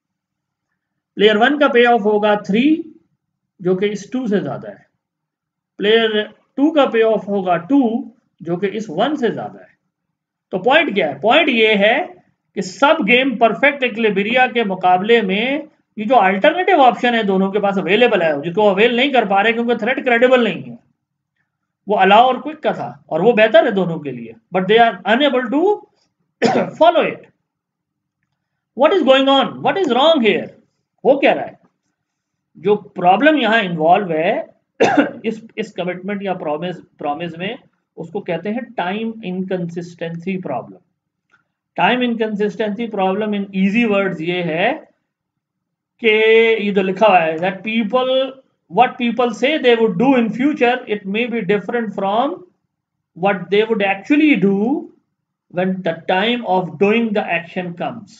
Player one का पे ऑफ होगा थ्री, जो कि इस टू से ज्यादा है। प्लेयर टू का पे ऑफ होगा टू, जो कि इस वन से ज्यादा है। तो पॉइंट क्या है? पॉइंट ये है कि सब गेम परफेक्ट इक्विलिब्रिया के मुकाबले में ये जो अल्टरनेटिव ऑप्शन है दोनों के पास अवेलेबल है, जिसको अवेल नहीं कर पा रहे क्योंकि थ्रेट क्रेडिबल नहीं है, वो अलाउ और क्विक का था, और वो बेहतर है दोनों के लिए, but they are unable to follow it. What is going on? What is wrong here? वो क्या रहा है? जो प्रॉब्लम यहां इन्वॉल्व है इस इस कमिटमेंट या प्रॉमिस प्रॉमिस में, उसको कहते हैं time inconsistency problem. Time inconsistency problem in easy words ये है कि ये जो लिखा हुआ है that people what people say they would do in future, it may be different from what they would actually do when the time of doing the action comes.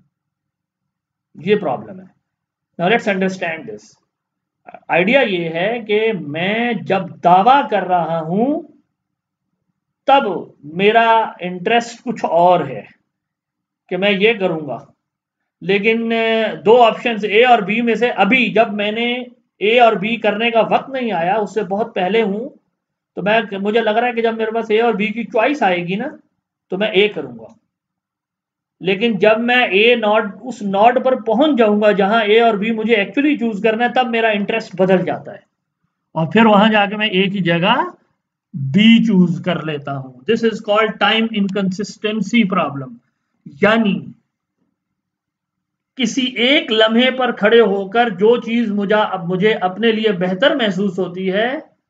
ये प्रॉब्लम है। Now let's understand this. Idea ये है कि मैं जब दावा कर रहा हूं तब मेरा इंटरेस्ट कुछ और है कि मैं ये करूंगा, लेकिन दो ऑप्शंस ए और बी में से अभी जब मैंने ए और बी करने का वक्त नहीं आया, उससे बहुत पहले हूं, तो मैं मुझे लग रहा है कि जब मेरे पास ए और बी की चॉइस आएगी ना तो मैं ए करूंगा। लेकिन जब मैं ए नॉट उस नॉट पर पहुंच जाऊंगा जहां ए और बी मुझे एक्चुअली चूज करना है, तब मेरा इंटरेस्ट बदल जाता है और फिर वहां जाके मैं ए की जगह बी चूज कर लेता हूं। This is called time inconsistency problem. यानी किसी एक लम्हे पर खड़े होकर जो चीज मुझे अब मुझे अपने लिए बेहतर महसूस होती है,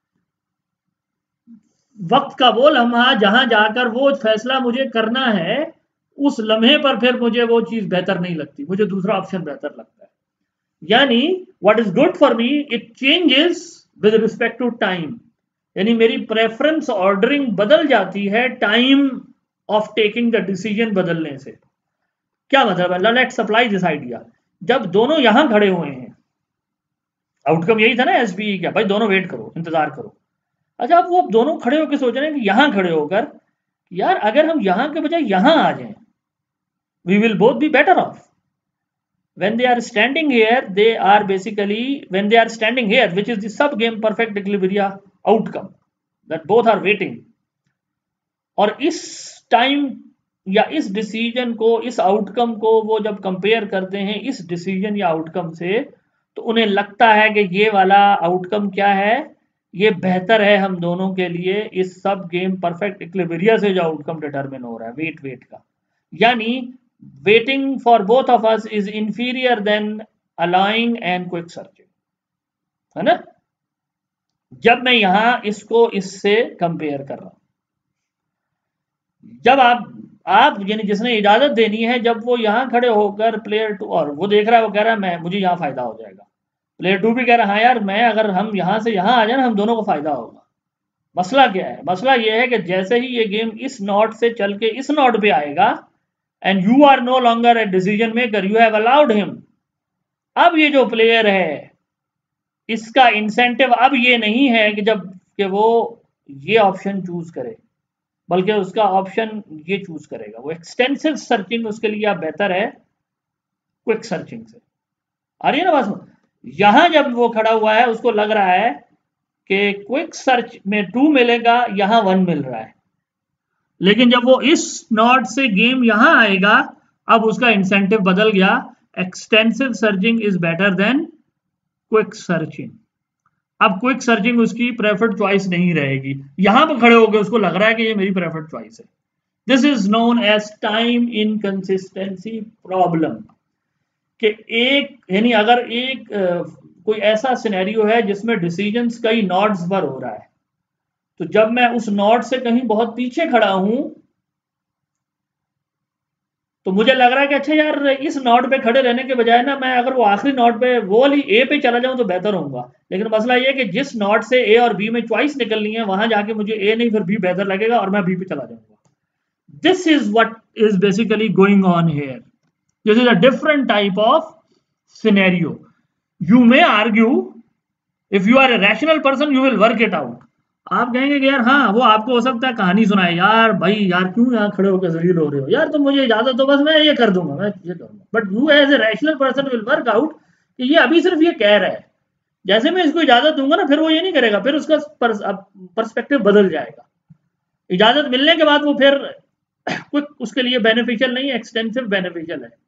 वक्त का वो लम्हा जहां जाकर वो फैसला मुझे करना है, उस लम्हे पर फिर मुझे वो चीज बेहतर नहीं लगती, मुझे दूसरा ऑप्शन बेहतर लगता है। यानी what is good for me it changes with respect to time, यानी मेरी प्रेफरेंस ऑर्डरिंग बदल जाती है time of taking the decision बदलने से। क्या मतलब है? Let's apply this idea. जब दोनों यहां खड़े हुए हैं, आउटकम यही था ना एसबीई का, भाई दोनों वेट करो, इंतजार करो। अच्छा, अब वो दोनों खड़े होकर सोच रहे हैं कि यहां खड़े होकर, यार अगर हम यहां के बजाय यहां आ जाएं, we will both be better off. when they are standing here, they are basically, when they are standing here, which is the sub game perfect equilibria outcome, that both are waiting, और इस टाइम या इस डिसीजन को, इस आउटकम को वो जब कंपेयर करते हैं इस डिसीजन या आउटकम से, तो उन्हें लगता है कि ये वाला आउटकम क्या है, ये बेहतर है हम दोनों के लिए इस सब गेम परफेक्ट इक्विलिब्रिया से जो आउटकम डिटरमिन हो रहा है वेट वेट का। यानी waiting for both of us is inferior than allowing and quick searching, है ना? जब मैं यहां इसको इससे कंपेयर कर रहा हूं, जब आप आप यानी जिसने इजाजत देनी है, जब वो यहां खड़े होकर प्लेयर टू, और वो देख रहा है, वो कह रहा है मैं मुझे यहां फायदा हो जाएगा, प्लेयर टू भी कह रहा है हाँ यार मैं, अगर हम यहां से यहां आ जाए ना, हम दोनों को फायदा होगा। मसला क्या है? मसला ये है कि जैसे ही ये गेम इस नॉट से चल के इस नॉट पे आएगा, and you are no longer a decision maker, you have allowed him, अब ये जो प्लेयर है इसका इंसेंटिव अब ये नहीं है कि जब कि वो ये ऑप्शन चूज करे, बल्कि उसका ऑप्शन ये चूज करेगा, वो एक्सटेंसिव सर्चिंग उसके लिए अब बेहतर है क्विक सर्चिंग से। आ रही है ना बात? यहां जब वो खड़ा हुआ है, उसको लग रहा है कि क्विक सर्च में टू मिलेगा, यहां वन मिल रहा है, लेकिन जब वो इस नॉट से गेम यहां आएगा, अब उसका इंसेंटिव बदल गया, extensive searching is better than quick searching. अब क्विक सर्चिंग उसकी प्रेफर्ड चॉइस नहीं रहेगी, यहां पर खड़े होकर उसको लग रहा है कि ये मेरी प्रेफर्ड चॉइस है। This is known as time inconsistency problem. कि एक यानी अगर एक आ, कोई ऐसा सिनेरियो है जिसमें डिसीजंस कई नॉड्स पर हो रहा है, तो जब मैं उस नॉट से कहीं बहुत पीछे खड़ा हूं, तो मुझे लग रहा है कि अच्छा यार इस नॉट पे खड़े रहने के बजाय ना, मैं अगर वो आखिरी नॉट पे वो वाली ए पे चला जाऊं तो बेहतर होगा। लेकिन मसला ये है कि जिस नॉट से ए और बी में चॉइस निकलनी है, वहां जाके मुझे ए नहीं फिर बी बेहतर लगेगा और मैं बी पे चला जाऊंगा। This is what is basically going on here. This is a different type of scenario. You may argue, if you are a rational person you will work it out. आप कहेंगे कि यार हाँ, वो आपको हो सकता है कहानी सुनाए, यार भाई यार क्यों यहाँ खड़े होकर जलील हो रहे हो, यार तुम मुझे इजाजत दो, बस मैं ये कर दूंगा, मैं ये करूंगा। But you as a rational person will work out कि ये अभी सिर्फ ये कह रहा है, जैसे मैं इसको इजाजत दूंगा ना, फिर वो ये नहीं करेगा, फिर उसका पर्सपेक्टिव बदल जाएगा। इजाजत मिलने के बाद वो फिर क्विक उसके लिए बेनिफिशियल नहीं है, एक्सटेंसिव बेनिफिशियल है।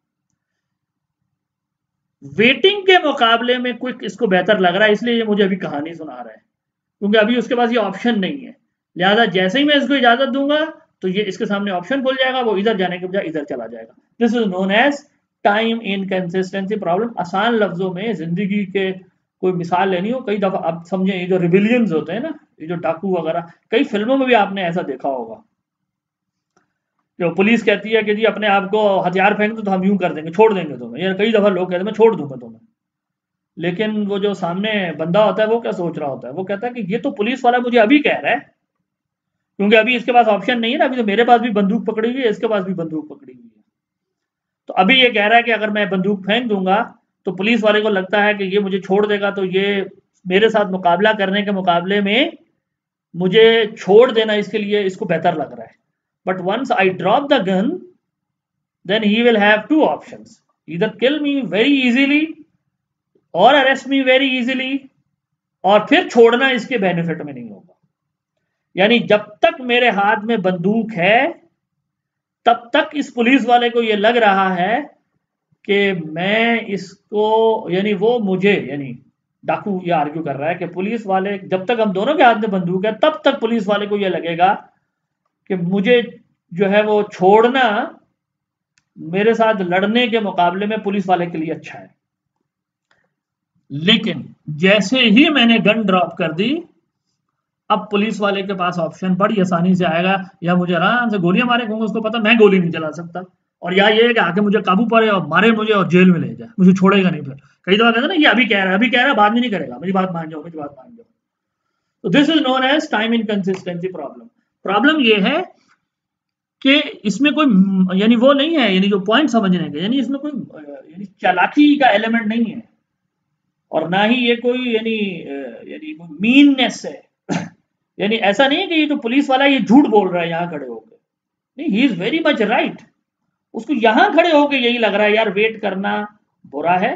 वेटिंग के मुकाबले में क्विक इसको बेहतर लग रहा है, इसलिए ये मुझे अभी कहानी सुना रहा है, क्योंकि अभी उसके पास ये ऑप्शन नहीं है। लिहाजा जैसे ही मैं इसको इजाजत दूंगा तो ये इसके सामने ऑप्शन खुल जाएगा, वो इधर जाने के बजाय इधर चला जाएगा। This is known as time inconsistency problem. आसान लफ्जों में जिंदगी के कोई मिसाल लेनी हो, कई दफा आप समझे, ये जो रिबिलियंस होते हैं ना, ये जो डाकू वगैरह, कई फिल्मों में भी आपने ऐसा देखा होगा, जो पुलिस कहती है कि जी अपने आप को हथियार फेंक दो तो हम यूं कर देंगे, छोड़ देंगे तुम्हें, या कई दफा लोग कहते हैं मैं छोड़ दूंगा तुम्हें। लेकिन वो जो सामने बंदा होता है वो क्या सोच रहा होता है, वो कहता है कि ये तो पुलिस वाला मुझे अभी कह रहा है, क्योंकि अभी इसके पास ऑप्शन नहीं है ना, अभी तो मेरे पास भी बंदूक पकड़ी हुई है, इसके पास भी बंदूक पकड़ी हुई है। तो अभी ये कह रहा है कि अगर मैं बंदूक फेंक दूंगा तो पुलिस वाले को लगता है कि ये मुझे छोड़ देगा, तो ये मेरे साथ मुकाबला करने के मुकाबले में मुझे छोड़ देना इसके लिए इसको बेहतर लग रहा है। But once I drop the gun then he will have two options, either kill me very easily और अरेस्ट मी वेरी इजीली, और फिर छोड़ना इसके बेनिफिट में नहीं होगा। यानी जब तक मेरे हाथ में बंदूक है तब तक इस पुलिस वाले को ये लग रहा है कि मैं इसको, यानी वो मुझे, यानी डाकू ये आर्ग्यू कर रहा है कि पुलिस वाले, जब तक हम दोनों के हाथ में बंदूक है तब तक पुलिस वाले को ये लगेगा कि मुझे जो है वो छोड़ना मेरे साथ लड़ने के मुकाबले में पुलिस वाले के लिए अच्छा है। लेकिन जैसे ही मैंने गन ड्रॉप कर दी, अब पुलिस वाले के पास ऑप्शन बड़ी आसानी से आएगा, या मुझे आराम से गोलियां मारे, क्योंकि उसको पता मैं गोली नहीं चला सकता, और या ये है कि आके मुझे काबू पाए और मारे मुझे और जेल में ले जाए, मुझे छोड़ेगा नहीं। फिर कई दफा कहते हैं ना, ये अभी कह रहा है अभी कह रहा है बाद में नहीं करेगा, मेरी बात मान जाओ मेरी बात मान जाओ। तो this is known as time inconsistency problem. Problem ये है कि इसमें कोई यानी वो नहीं है, यानी जो पॉइंट समझने के, यानी इसमें कोई यानी चालाकी का एलिमेंट नहीं है, और ना ही ये कोई यानी यानी मीननेस है। यानी ऐसा नहीं है कि ये जो पुलिस वाला ये झूठ बोल रहा है यहाँ खड़े होकर, नहीं, he is very much right. उसको यहां खड़े होकर यही लग रहा है यार वेट करना बुरा है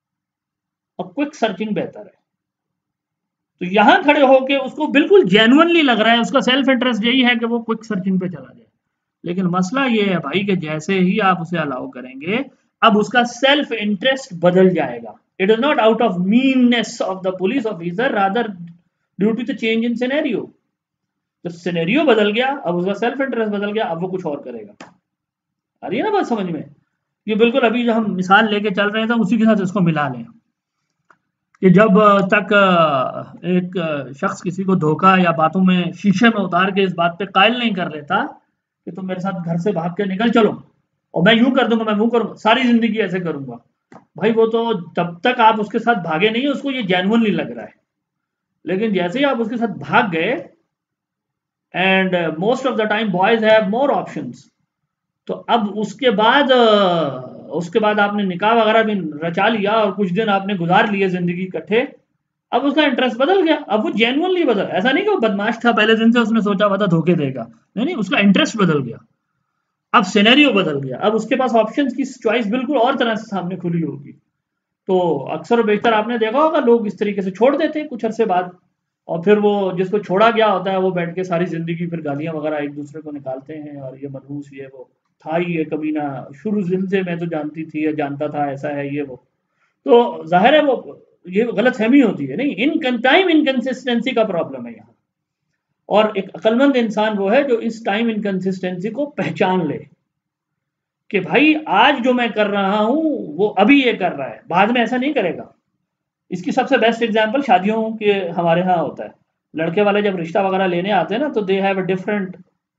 और क्विक सर्चिंग बेहतर है। तो यहां खड़े होकर उसको बिल्कुल जेन्युइनली लग रहा है, उसका सेल्फ इंटरेस्ट यही है कि वो क्विक सर्चिंग पे चला जाए। लेकिन मसला ये है भाई कि जैसे ही आप उसे अलाउ करेंगे, अब उसका सेल्फ इंटरेस्ट बदल जाएगा। It is not out of meanness of the police officer, rather due to the change in scenario. तो सिनेरियो बदल गया, अब उसका सेल्फ इंटरेस्ट बदल गया, अब वो कुछ और करेगा। आ रही है ना बात समझ में? ये बिल्कुल अभी जो हम मिसाल लेके चल रहे थे उसी के साथ इसको मिला लें कि जब तक एक शख्स किसी को धोखा या बातों में शीशे में उतार के इस बात पे कायल नहीं कर लेता कि तुम मेरे साथ घर से भाग के निकल चलो और मैं यूं कर दूंगा, मैं वो करूंगा, सारी जिंदगी ऐसे करूंगा, भाई वो तो जब तक आप उसके साथ भागे नहीं, उसको ये जेन्युइनली लग रहा है। लेकिन जैसे ही आप उसके साथ भाग गए, and most of the time boys have more options, तो अब उसके बाद उसके बाद आपने निकाह वगैरह भी रचा लिया और कुछ दिन आपने गुजार लिए जिंदगी इकट्ठे, अब उसका इंटरेस्ट बदल गया, अब वो जेन्युइनली बदल, ऐसा नहीं कि वो बदमाश था पहले दिन से, उसने सोचा हुआ था धोखे देगा, नहीं नहीं, उसका इंटरेस्ट बदल गया, अब सिनेरियो बदल गया, अब उसके पास ऑप्शंस की चॉइस बिल्कुल और तरह से सामने खुली होगी। तो अक्सर बेशतर आपने देखा होगा लोग इस तरीके से छोड़ देते हैं कुछ अरसे बाद, और फिर वो जिसको छोड़ा गया होता है वो बैठ के सारी जिंदगी फिर गालियां वगैरह एक दूसरे को निकालते हैं, और ये मनहूस ये वो था ही ये कभी ना, शुरू दिन से मैं तो जानती थी या जानता था ऐसा है ये वो। तो जाहिर है वो ये गलत फहमी होती है, नहीं, इन टाइम इनकंसिस्टेंसी का प्रॉब्लम है यहाँ। और एक अक्लमंद इंसान वो है जो इस टाइम इनकंसिस्टेंसी को पहचान ले कि भाई आज जो मैं कर रहा हूं वो अभी ये कर रहा है, बाद में ऐसा नहीं करेगा। इसकी सबसे बेस्ट एग्जांपल शादियों के हमारे यहाँ होता है। लड़के वाले जब रिश्ता वगैरह लेने आते हैं ना, तो दे हैव अ डिफरेंट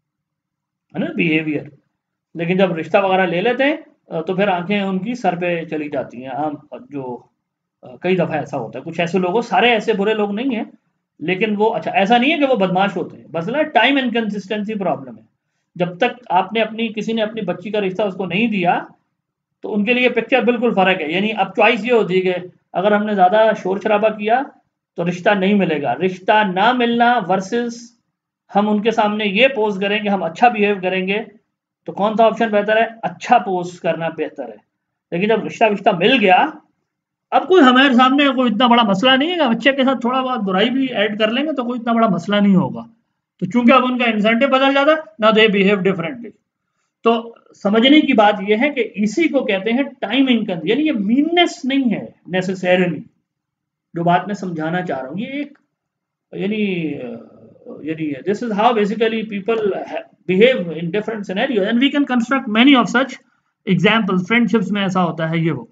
है ना बिहेवियर, लेकिन जब रिश्ता वगैरह ले लेते हैं तो फिर आंखें उनकी सर पे चली जाती हैं। आम जो कई दफ़ा ऐसा होता है, कुछ ऐसे लोगों, सारे ऐसे बुरे लोग नहीं हैं, लेकिन वो अच्छा ऐसा नहीं है कि वो बदमाश होते हैं, बस ना टाइम इनकंसिस्टेंसी प्रॉब्लम है। जब तक आपने अपनी किसी ने अपनी बच्ची का रिश्ता उसको नहीं दिया, तो उनके लिए पिक्चर बिल्कुल फ़र्क है। यानी अब चॉइस ये होती है कि अगर हमने ज़्यादा शोर शराबा किया तो रिश्ता नहीं मिलेगा, रिश्ता ना मिलना वर्सेस हम उनके सामने ये पोज करेंगे, हम अच्छा बिहेव करेंगे, तो कौन सा ऑप्शन बेहतर है? अच्छा पोज करना बेहतर है। लेकिन जब रिश्ता विश्ता मिल गया, अब कोई हमारे सामने कोई इतना बड़ा मसला नहीं है, बच्चे के साथ थोड़ा बहुत बुराई भी ऐड कर लेंगे तो कोई इतना बड़ा मसला नहीं होगा। तो चूंकि अब उनका इंसेंटिव बदल जाता है ना, दे बिहेव डिफरेंटली। तो समझने की बात यह है कि इसी को कहते हैं टाइम इनकम, यानी ये मीननेस नहीं है नेसेसरली, जो बात मैं समझाना चाह रहा हूँ, ये एक यानी यानी this is how basically people behave in different scenario, and we can construct many of such examples. Friendships में ऐसा होता है ये वो।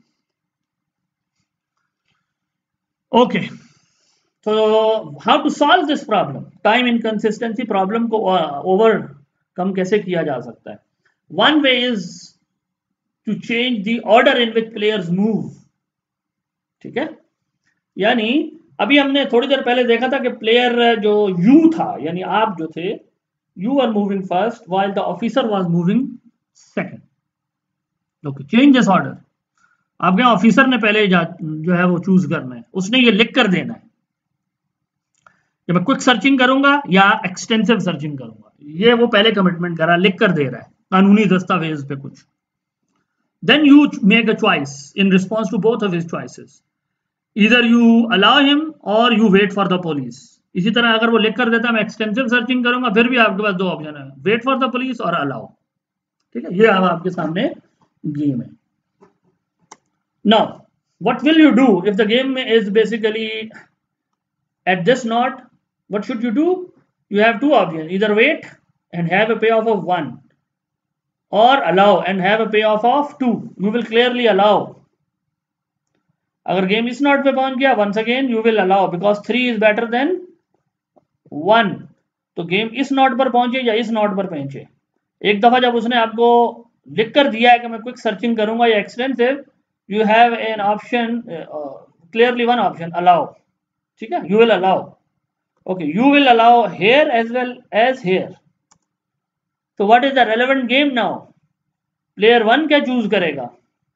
ओके, तो how to solve this problem, time inconsistency problem को ओवरकम कैसे किया जा सकता है? One way is to change the order in which players move. ठीक है, यानी अभी हमने थोड़ी देर पहले देखा था कि प्लेयर जो यू था, यानी आप जो थे, you are moving first while the officer was moving second. Okay, change this order. आपके ऑफिसर ने पहले जो है वो चूज करना है, उसने ये लिख कर देना है कि मैं क्विक सर्चिंग करूंगा या एक्सटेंसिव सर्चिंग करूंगा, ये वो पहले कमिटमेंट करा, लिख कर दे रहा है कानूनी दस्तावेज पे कुछ। Then you make a choice in response to both of his choices, इधर यू अलाउ हिम और you wait for the police. इसी तरह अगर वो लिख कर देता है मैं एक्सटेंसिव सर्चिंग करूंगा, फिर भी आपके पास दो ऑप्शन है, वेट फॉर द पुलिस और अलाउ। ठीक है, ये अब आपके सामने गेम है। Now what will you do if the game is basically at this knot? What should you do? You have two options, either wait and have a payoff of one, or allow and have a payoff of two. You will clearly allow. अगर गेम इस नॉट पे पहुंच गया, once again you will allow because three is better than one. तो गेम इस नॉट पर पहुंचे या इस नॉट पर पहुंचे, एक दफा जब उसने आपको लिख कर दिया है कि मैं क्विक सर्चिंग करूंगा या extensive, you have an option, clearly one option, allow. ठीक है, you will allow. Okay, you will allow here as well as here. तो what is the relevant game now? Player one क्या चूज करेगा?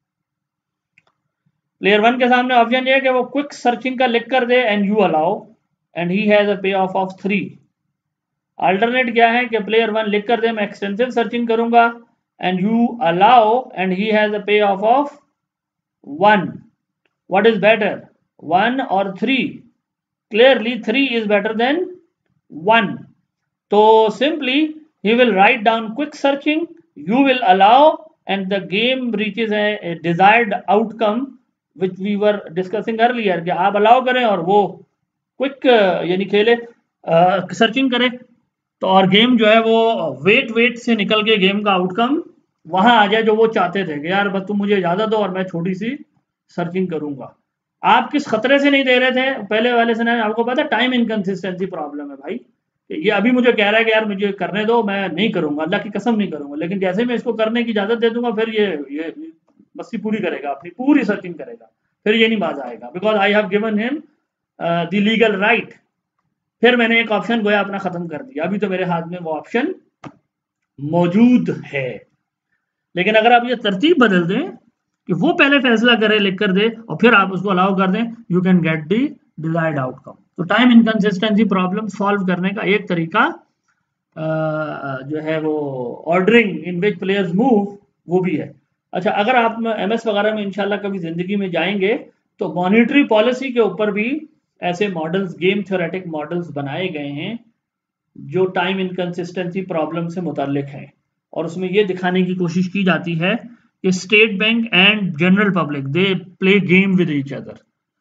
प्लेयर वन के सामने ऑप्शन ये है कि वो क्विक सर्चिंग का लिख कर दे and you allow and he has a पे ऑफ ऑफ थ्री. अल्टरनेट क्या है कि प्लेयर वन लिख कर दे मैं एक्सटेंसिव सर्चिंग करूंगा and you allow and he has a पे of of one. What is better, one और three? Clearly three is better than one. तो simply he will write down quick searching, you will allow, and the game reaches a, a desired outcome which we were discussing earlier कि आप अलाउ करें और वो क्विक यानी खेले सर्चिंग करे, तो और गेम जो है वो वेट वेट से निकल के गेम का आउटकम वहां आ जाए जो वो चाहते थे कि यार बस तुम मुझे इजाजत दो और मैं छोटी सी सर्चिंग करूंगा. आप किस खतरे से नहीं दे रहे थे पहले वाले से? आपको पता टाइम इनकंसिस्टेंसी प्रॉब्लम है भाई. ये अभी मुझे कह रहा है कि यार मुझे करने दो, मैं नहीं करूंगा, अल्लाह की कसम नहीं करूंगा, लेकिन जैसे मैं इसको करने की इजाजत दे दूंगा फिर ये ये मस्ती पूरी करेगा, अपनी पूरी सर्चिंग करेगा, फिर ये नहीं बाज आएगा because I have given him the legal right. फिर मैंने एक ऑप्शन गोया अपना खत्म कर दिया. अभी तो मेरे हाथ में वो ऑप्शन मौजूद है, लेकिन अगर आप ये तरतीब बदल दें कि वो पहले फैसला करे, लिख कर दे और फिर आप उसको अलाउ कर दें, you can get the desired outcome. तो टाइम इनकंसिस्टेंसी प्रॉब्लम सॉल्व करने का एक तरीका जो है वो ordering in which players move वो भी है. अच्छा, अगर आप एमएस वगैरह में इंशाल्लाह कभी जिंदगी में जाएंगे तो मॉनिटरी पॉलिसी के ऊपर भी ऐसे मॉडल्स, गेम थ्योरेटिक मॉडल्स बनाए गए हैं जो टाइम इनकंसिस्टेंसी प्रॉब्लम से मुताल्लिक हैं, और उसमें ये दिखाने की कोशिश की जाती है कि state bank and general public they play game with each other.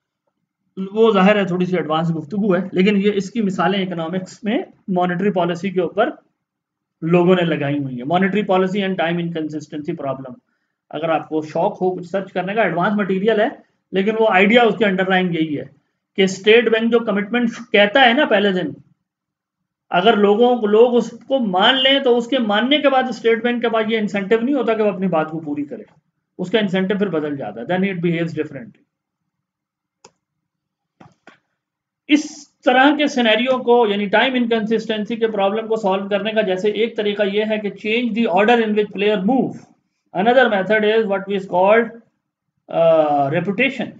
वो जाहिर है थोड़ी सी एडवांस गुफ्तगू है, लेकिन ये इसकी मिसालें इकोनॉमिक्स में मॉनेटरी पॉलिसी के ऊपर लोगों ने लगाई हुई है. Monetary policy and time inconsistency problem, अगर आपको शौक हो कुछ सर्च करने का, एडवांस मटेरियल है, लेकिन वो आइडिया उसके अंडरलाइन यही है कि स्टेट बैंक जो कमिटमेंट कहता है ना पहले दिन, अगर लोगों को लोग उसको मान लें तो उसके मानने के बाद स्टेट बैंक के पास ये इंसेंटिव नहीं होता कि वो अपनी बात को पूरी करे, उसका इंसेंटिव फिर बदल जाता है, देन इट बिहेव्स डिफरेंटली. इस तरह के सिनेरियो को यानी टाइम इनकंसिस्टेंसी के प्रॉब्लम को सॉल्व करने का जैसे एक तरीका यह है कि change the order in which player move. Another method is what we is called reputation.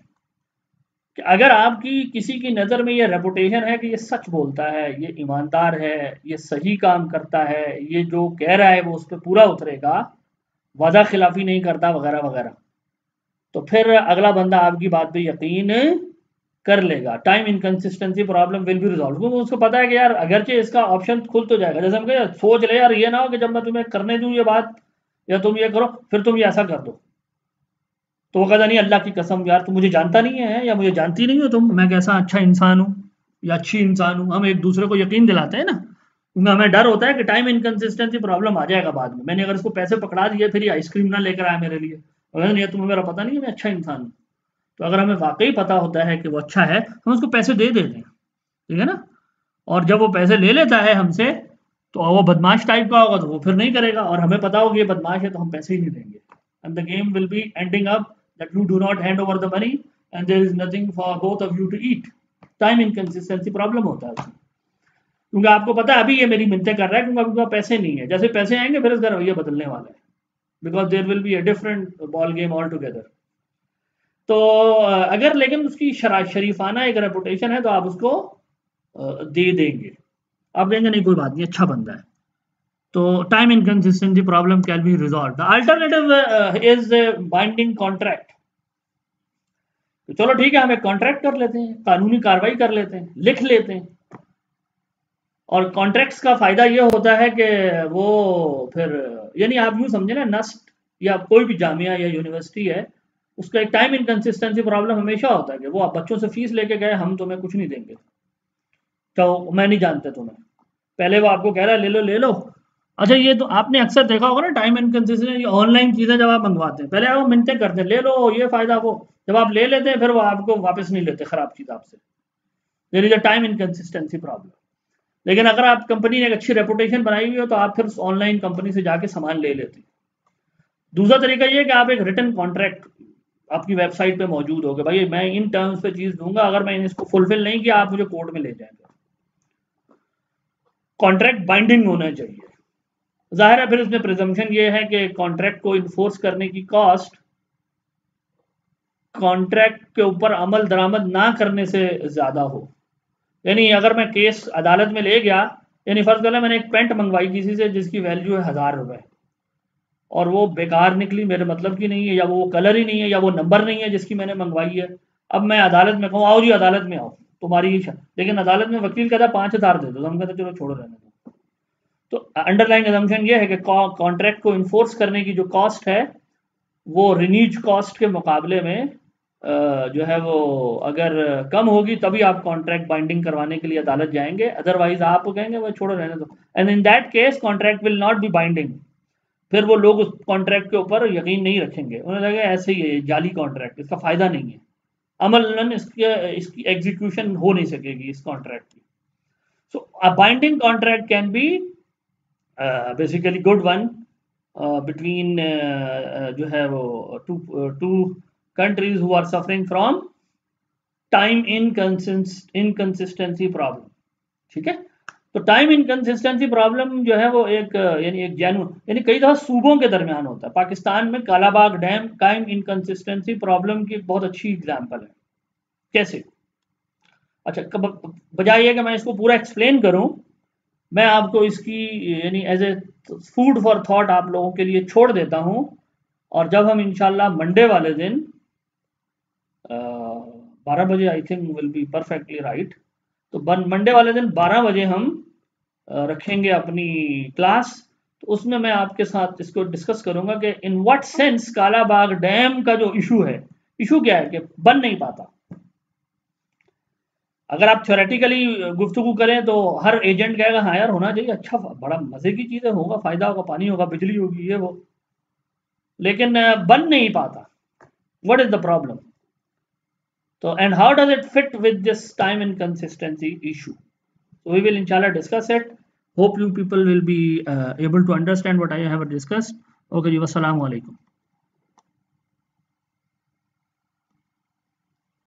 अगर आपकी किसी की नज़र में ये रेपुटेशन है कि ये सच बोलता है, ये ईमानदार है, ये सही काम करता है, ये जो कह रहा है वो उस पर पूरा उतरेगा, वादा खिलाफी नहीं करता वगैरह वगैरह, तो फिर अगला बंदा आपकी बात पे यकीन कर लेगा. Time inconsistency problem will be resolve, क्योंकि उसको पता है कि यार अगरचे इसका ऑप्शन खुल तो जाएगा, जैसे हम कहें सोच ले यार ये ना हो कि जब मैं तुम्हें करने दूं ये बात या तुम ये करो फिर तुम ये ऐसा कर दो, तो वो कहता नहीं अल्लाह की कसम यार तुम मुझे जानता नहीं है या मुझे जानती नहीं हो तुम, मैं कैसा अच्छा इंसान हूँ या अच्छी इंसान हूँ. हम एक दूसरे को यकीन दिलाते हैं ना, क्योंकि हमें डर होता है कि टाइम इनकंसिस्टेंसी प्रॉब्लम आ जाएगा बाद में. मैंने अगर इसको पैसे पकड़ा दिए फिर ये आइसक्रीम ना लेकर आया मेरे लिए, नहीं तुम्हें मेरा पता नहीं है मैं अच्छा इंसान हूँ. तो अगर हमें वाकई पता होता है कि वो अच्छा है हम उसको पैसे दे देते हैं, ठीक है ना. और जब वो पैसे ले लेता है हमसे तो वो बदमाश टाइप का होगा तो वो फिर नहीं करेगा, और हमें पता होगा ये बदमाश है तो हम पैसे ही नहीं देंगे. And the game will be ending up that you do not hand over the money and there is nothing for both of you to eat. Time inconsistency problem होता है उसमें, क्योंकि आपको पता है अभी ये मेरी मिन्नतें कर रहा है क्योंकि अभी पैसे नहीं है, जैसे पैसे आएंगे फिर इसका रवैया बदलने वाला है, because there will be a different ball game all together. तो अगर लेकिन उसकी शरीफाना एक रेपुटेशन है तो आप उसको दे देंगे, आप देंगे नहीं कोई बात नहीं अच्छा बंदा है. तो time inconsistency problem can be resolve. The alternative is binding contract. तो चलो ठीक है हम एक कॉन्ट्रैक्ट कर लेते हैं, कानूनी कार्रवाई कर लेते हैं, लिख लेते हैं. और कॉन्ट्रैक्ट्स का फायदा ये होता है कि वो फिर यानी आप यूँ समझे ना, नस्ट या कोई भी जामिया या यूनिवर्सिटी है उसका एक टाइम इनकंसिस्टेंसी प्रॉब्लम हमेशा होता है कि वो आप बच्चों से फीस लेके गए हम तुम्हें कुछ नहीं देंगे, तो मैं नहीं जानते तुम्हें, पहले वो आपको कह रहा है ले लो ले लो, अच्छा, ये तो आपने अक्सर देखा होगा ना, टाइम इनकंसिस्टेंसी ऑनलाइन चीजें जब आप मंगवाते हैं, पहले आप मिन्नतें करते हैं, ले लो ये फायदा वो, जब आप ले लेते हैं फिर वो आपको वापस नहीं लेते खराब चीज आपसे। There is a time inconsistency problem. लेकिन अगर आप कंपनी ने एक अच्छी रेपुटेशन बनाई हुई हो तो आप फिर ऑनलाइन कंपनी से जाके सामान ले लेते हैं। दूसरा तरीका ये है कि आप एक रिटन कॉन्ट्रैक्ट आपकी वेबसाइट पे मौजूद होगा, भाई मैं इन टर्म्स पे चीज दूंगा, अगर मैंने इसको फुलफिल नहीं किया आप मुझे कोर्ट में ले जाएंगे। कॉन्ट्रैक्ट बाइंडिंग होना चाहिए। जाहिर है फिर उसमें प्रिजम्पशन ये है कि कॉन्ट्रैक्ट को इन्फोर्स करने की कॉस्ट कॉन्ट्रैक्ट के ऊपर अमल दरामद ना करने से ज्यादा हो। यानी अगर मैं केस अदालत में ले गया, यानी फर्ज कर मैंने एक पेंट मंगवाई किसी से जिसकी वैल्यू है हजार रुपए और वो बेकार निकली, मेरे मतलब की नहीं है, या वो कलर ही नहीं है, या वो नंबर नहीं है जिसकी मैंने मंगवाई है। अब मैं अदालत में कहूँ आओ जी अदालत में आओ तुम्हारी ही, लेकिन अदालत में वकील कहता है पांच हजार दे दो, तो हम कहते चलो छोड़ो रहने दो। तो अंडरलाइन अजम्पशन ये है कि कॉन्ट्रैक्ट को इन्फोर्स करने की जो कॉस्ट है वो रिनीज कॉस्ट के मुकाबले में जो है वो अगर कम होगी तभी आप कॉन्ट्रैक्ट बाइंडिंग करवाने के लिए अदालत जाएंगे, अदरवाइज आप कहेंगे वो छोड़ो रहने दो, and in that case contract will not be binding. फिर वो लोग उस कॉन्ट्रैक्ट के ऊपर यकीन नहीं रखेंगे, उन्हें लगेगा ऐसे ही है जाली कॉन्ट्रैक्ट, इसका फायदा नहीं है, अमलन इसके इसकी एग्जीक्यूशन हो नहीं सकेगी इस कॉन्ट्रैक्ट की। So a binding contract can be basically good one between जो है वो two two countries who are suffering from time inconsistency problem। ठीक है, तो टाइम इनकंसिस्टेंसी प्रॉब्लम जो है वो एक यानी एक जैनुअन, यानी कई दफा सूबों के दरमियान होता है। पाकिस्तान में Kalabagh dam time inconsistency problem की एक बहुत अच्छी एग्जांपल है। कैसे? अच्छा, बजाय ये कि मैं इसको पूरा एक्सप्लेन करूं, मैं आपको इसकी यानी as a food for thought आप लोगों के लिए छोड़ देता हूं, और जब हम इंशाल्लाह मंडे वाले दिन बारह बजे, I think will be perfectly right, तो मंडे वाले दिन बारह बजे हम रखेंगे अपनी क्लास। तो उसमें मैं आपके साथ इसको डिस्कस करूंगा कि in what sense Kalabagh dam का जो इशू है, इशू क्या है कि बन नहीं पाता। अगर आप थ्योरेटिकली गुफ्तगू करें तो हर एजेंट कहेगा हाँ यार होना चाहिए, अच्छा बड़ा मजे की चीज़ है, होगा फायदा होगा, पानी होगा, बिजली होगी, ये वो, लेकिन बन नहीं पाता। What is the problem? So, and how does it fit with this time inconsistency issue? So we will inshallah discuss it. Hope you people will be uh, able to understand what I have discussed. Okay, wassalamu alaikum.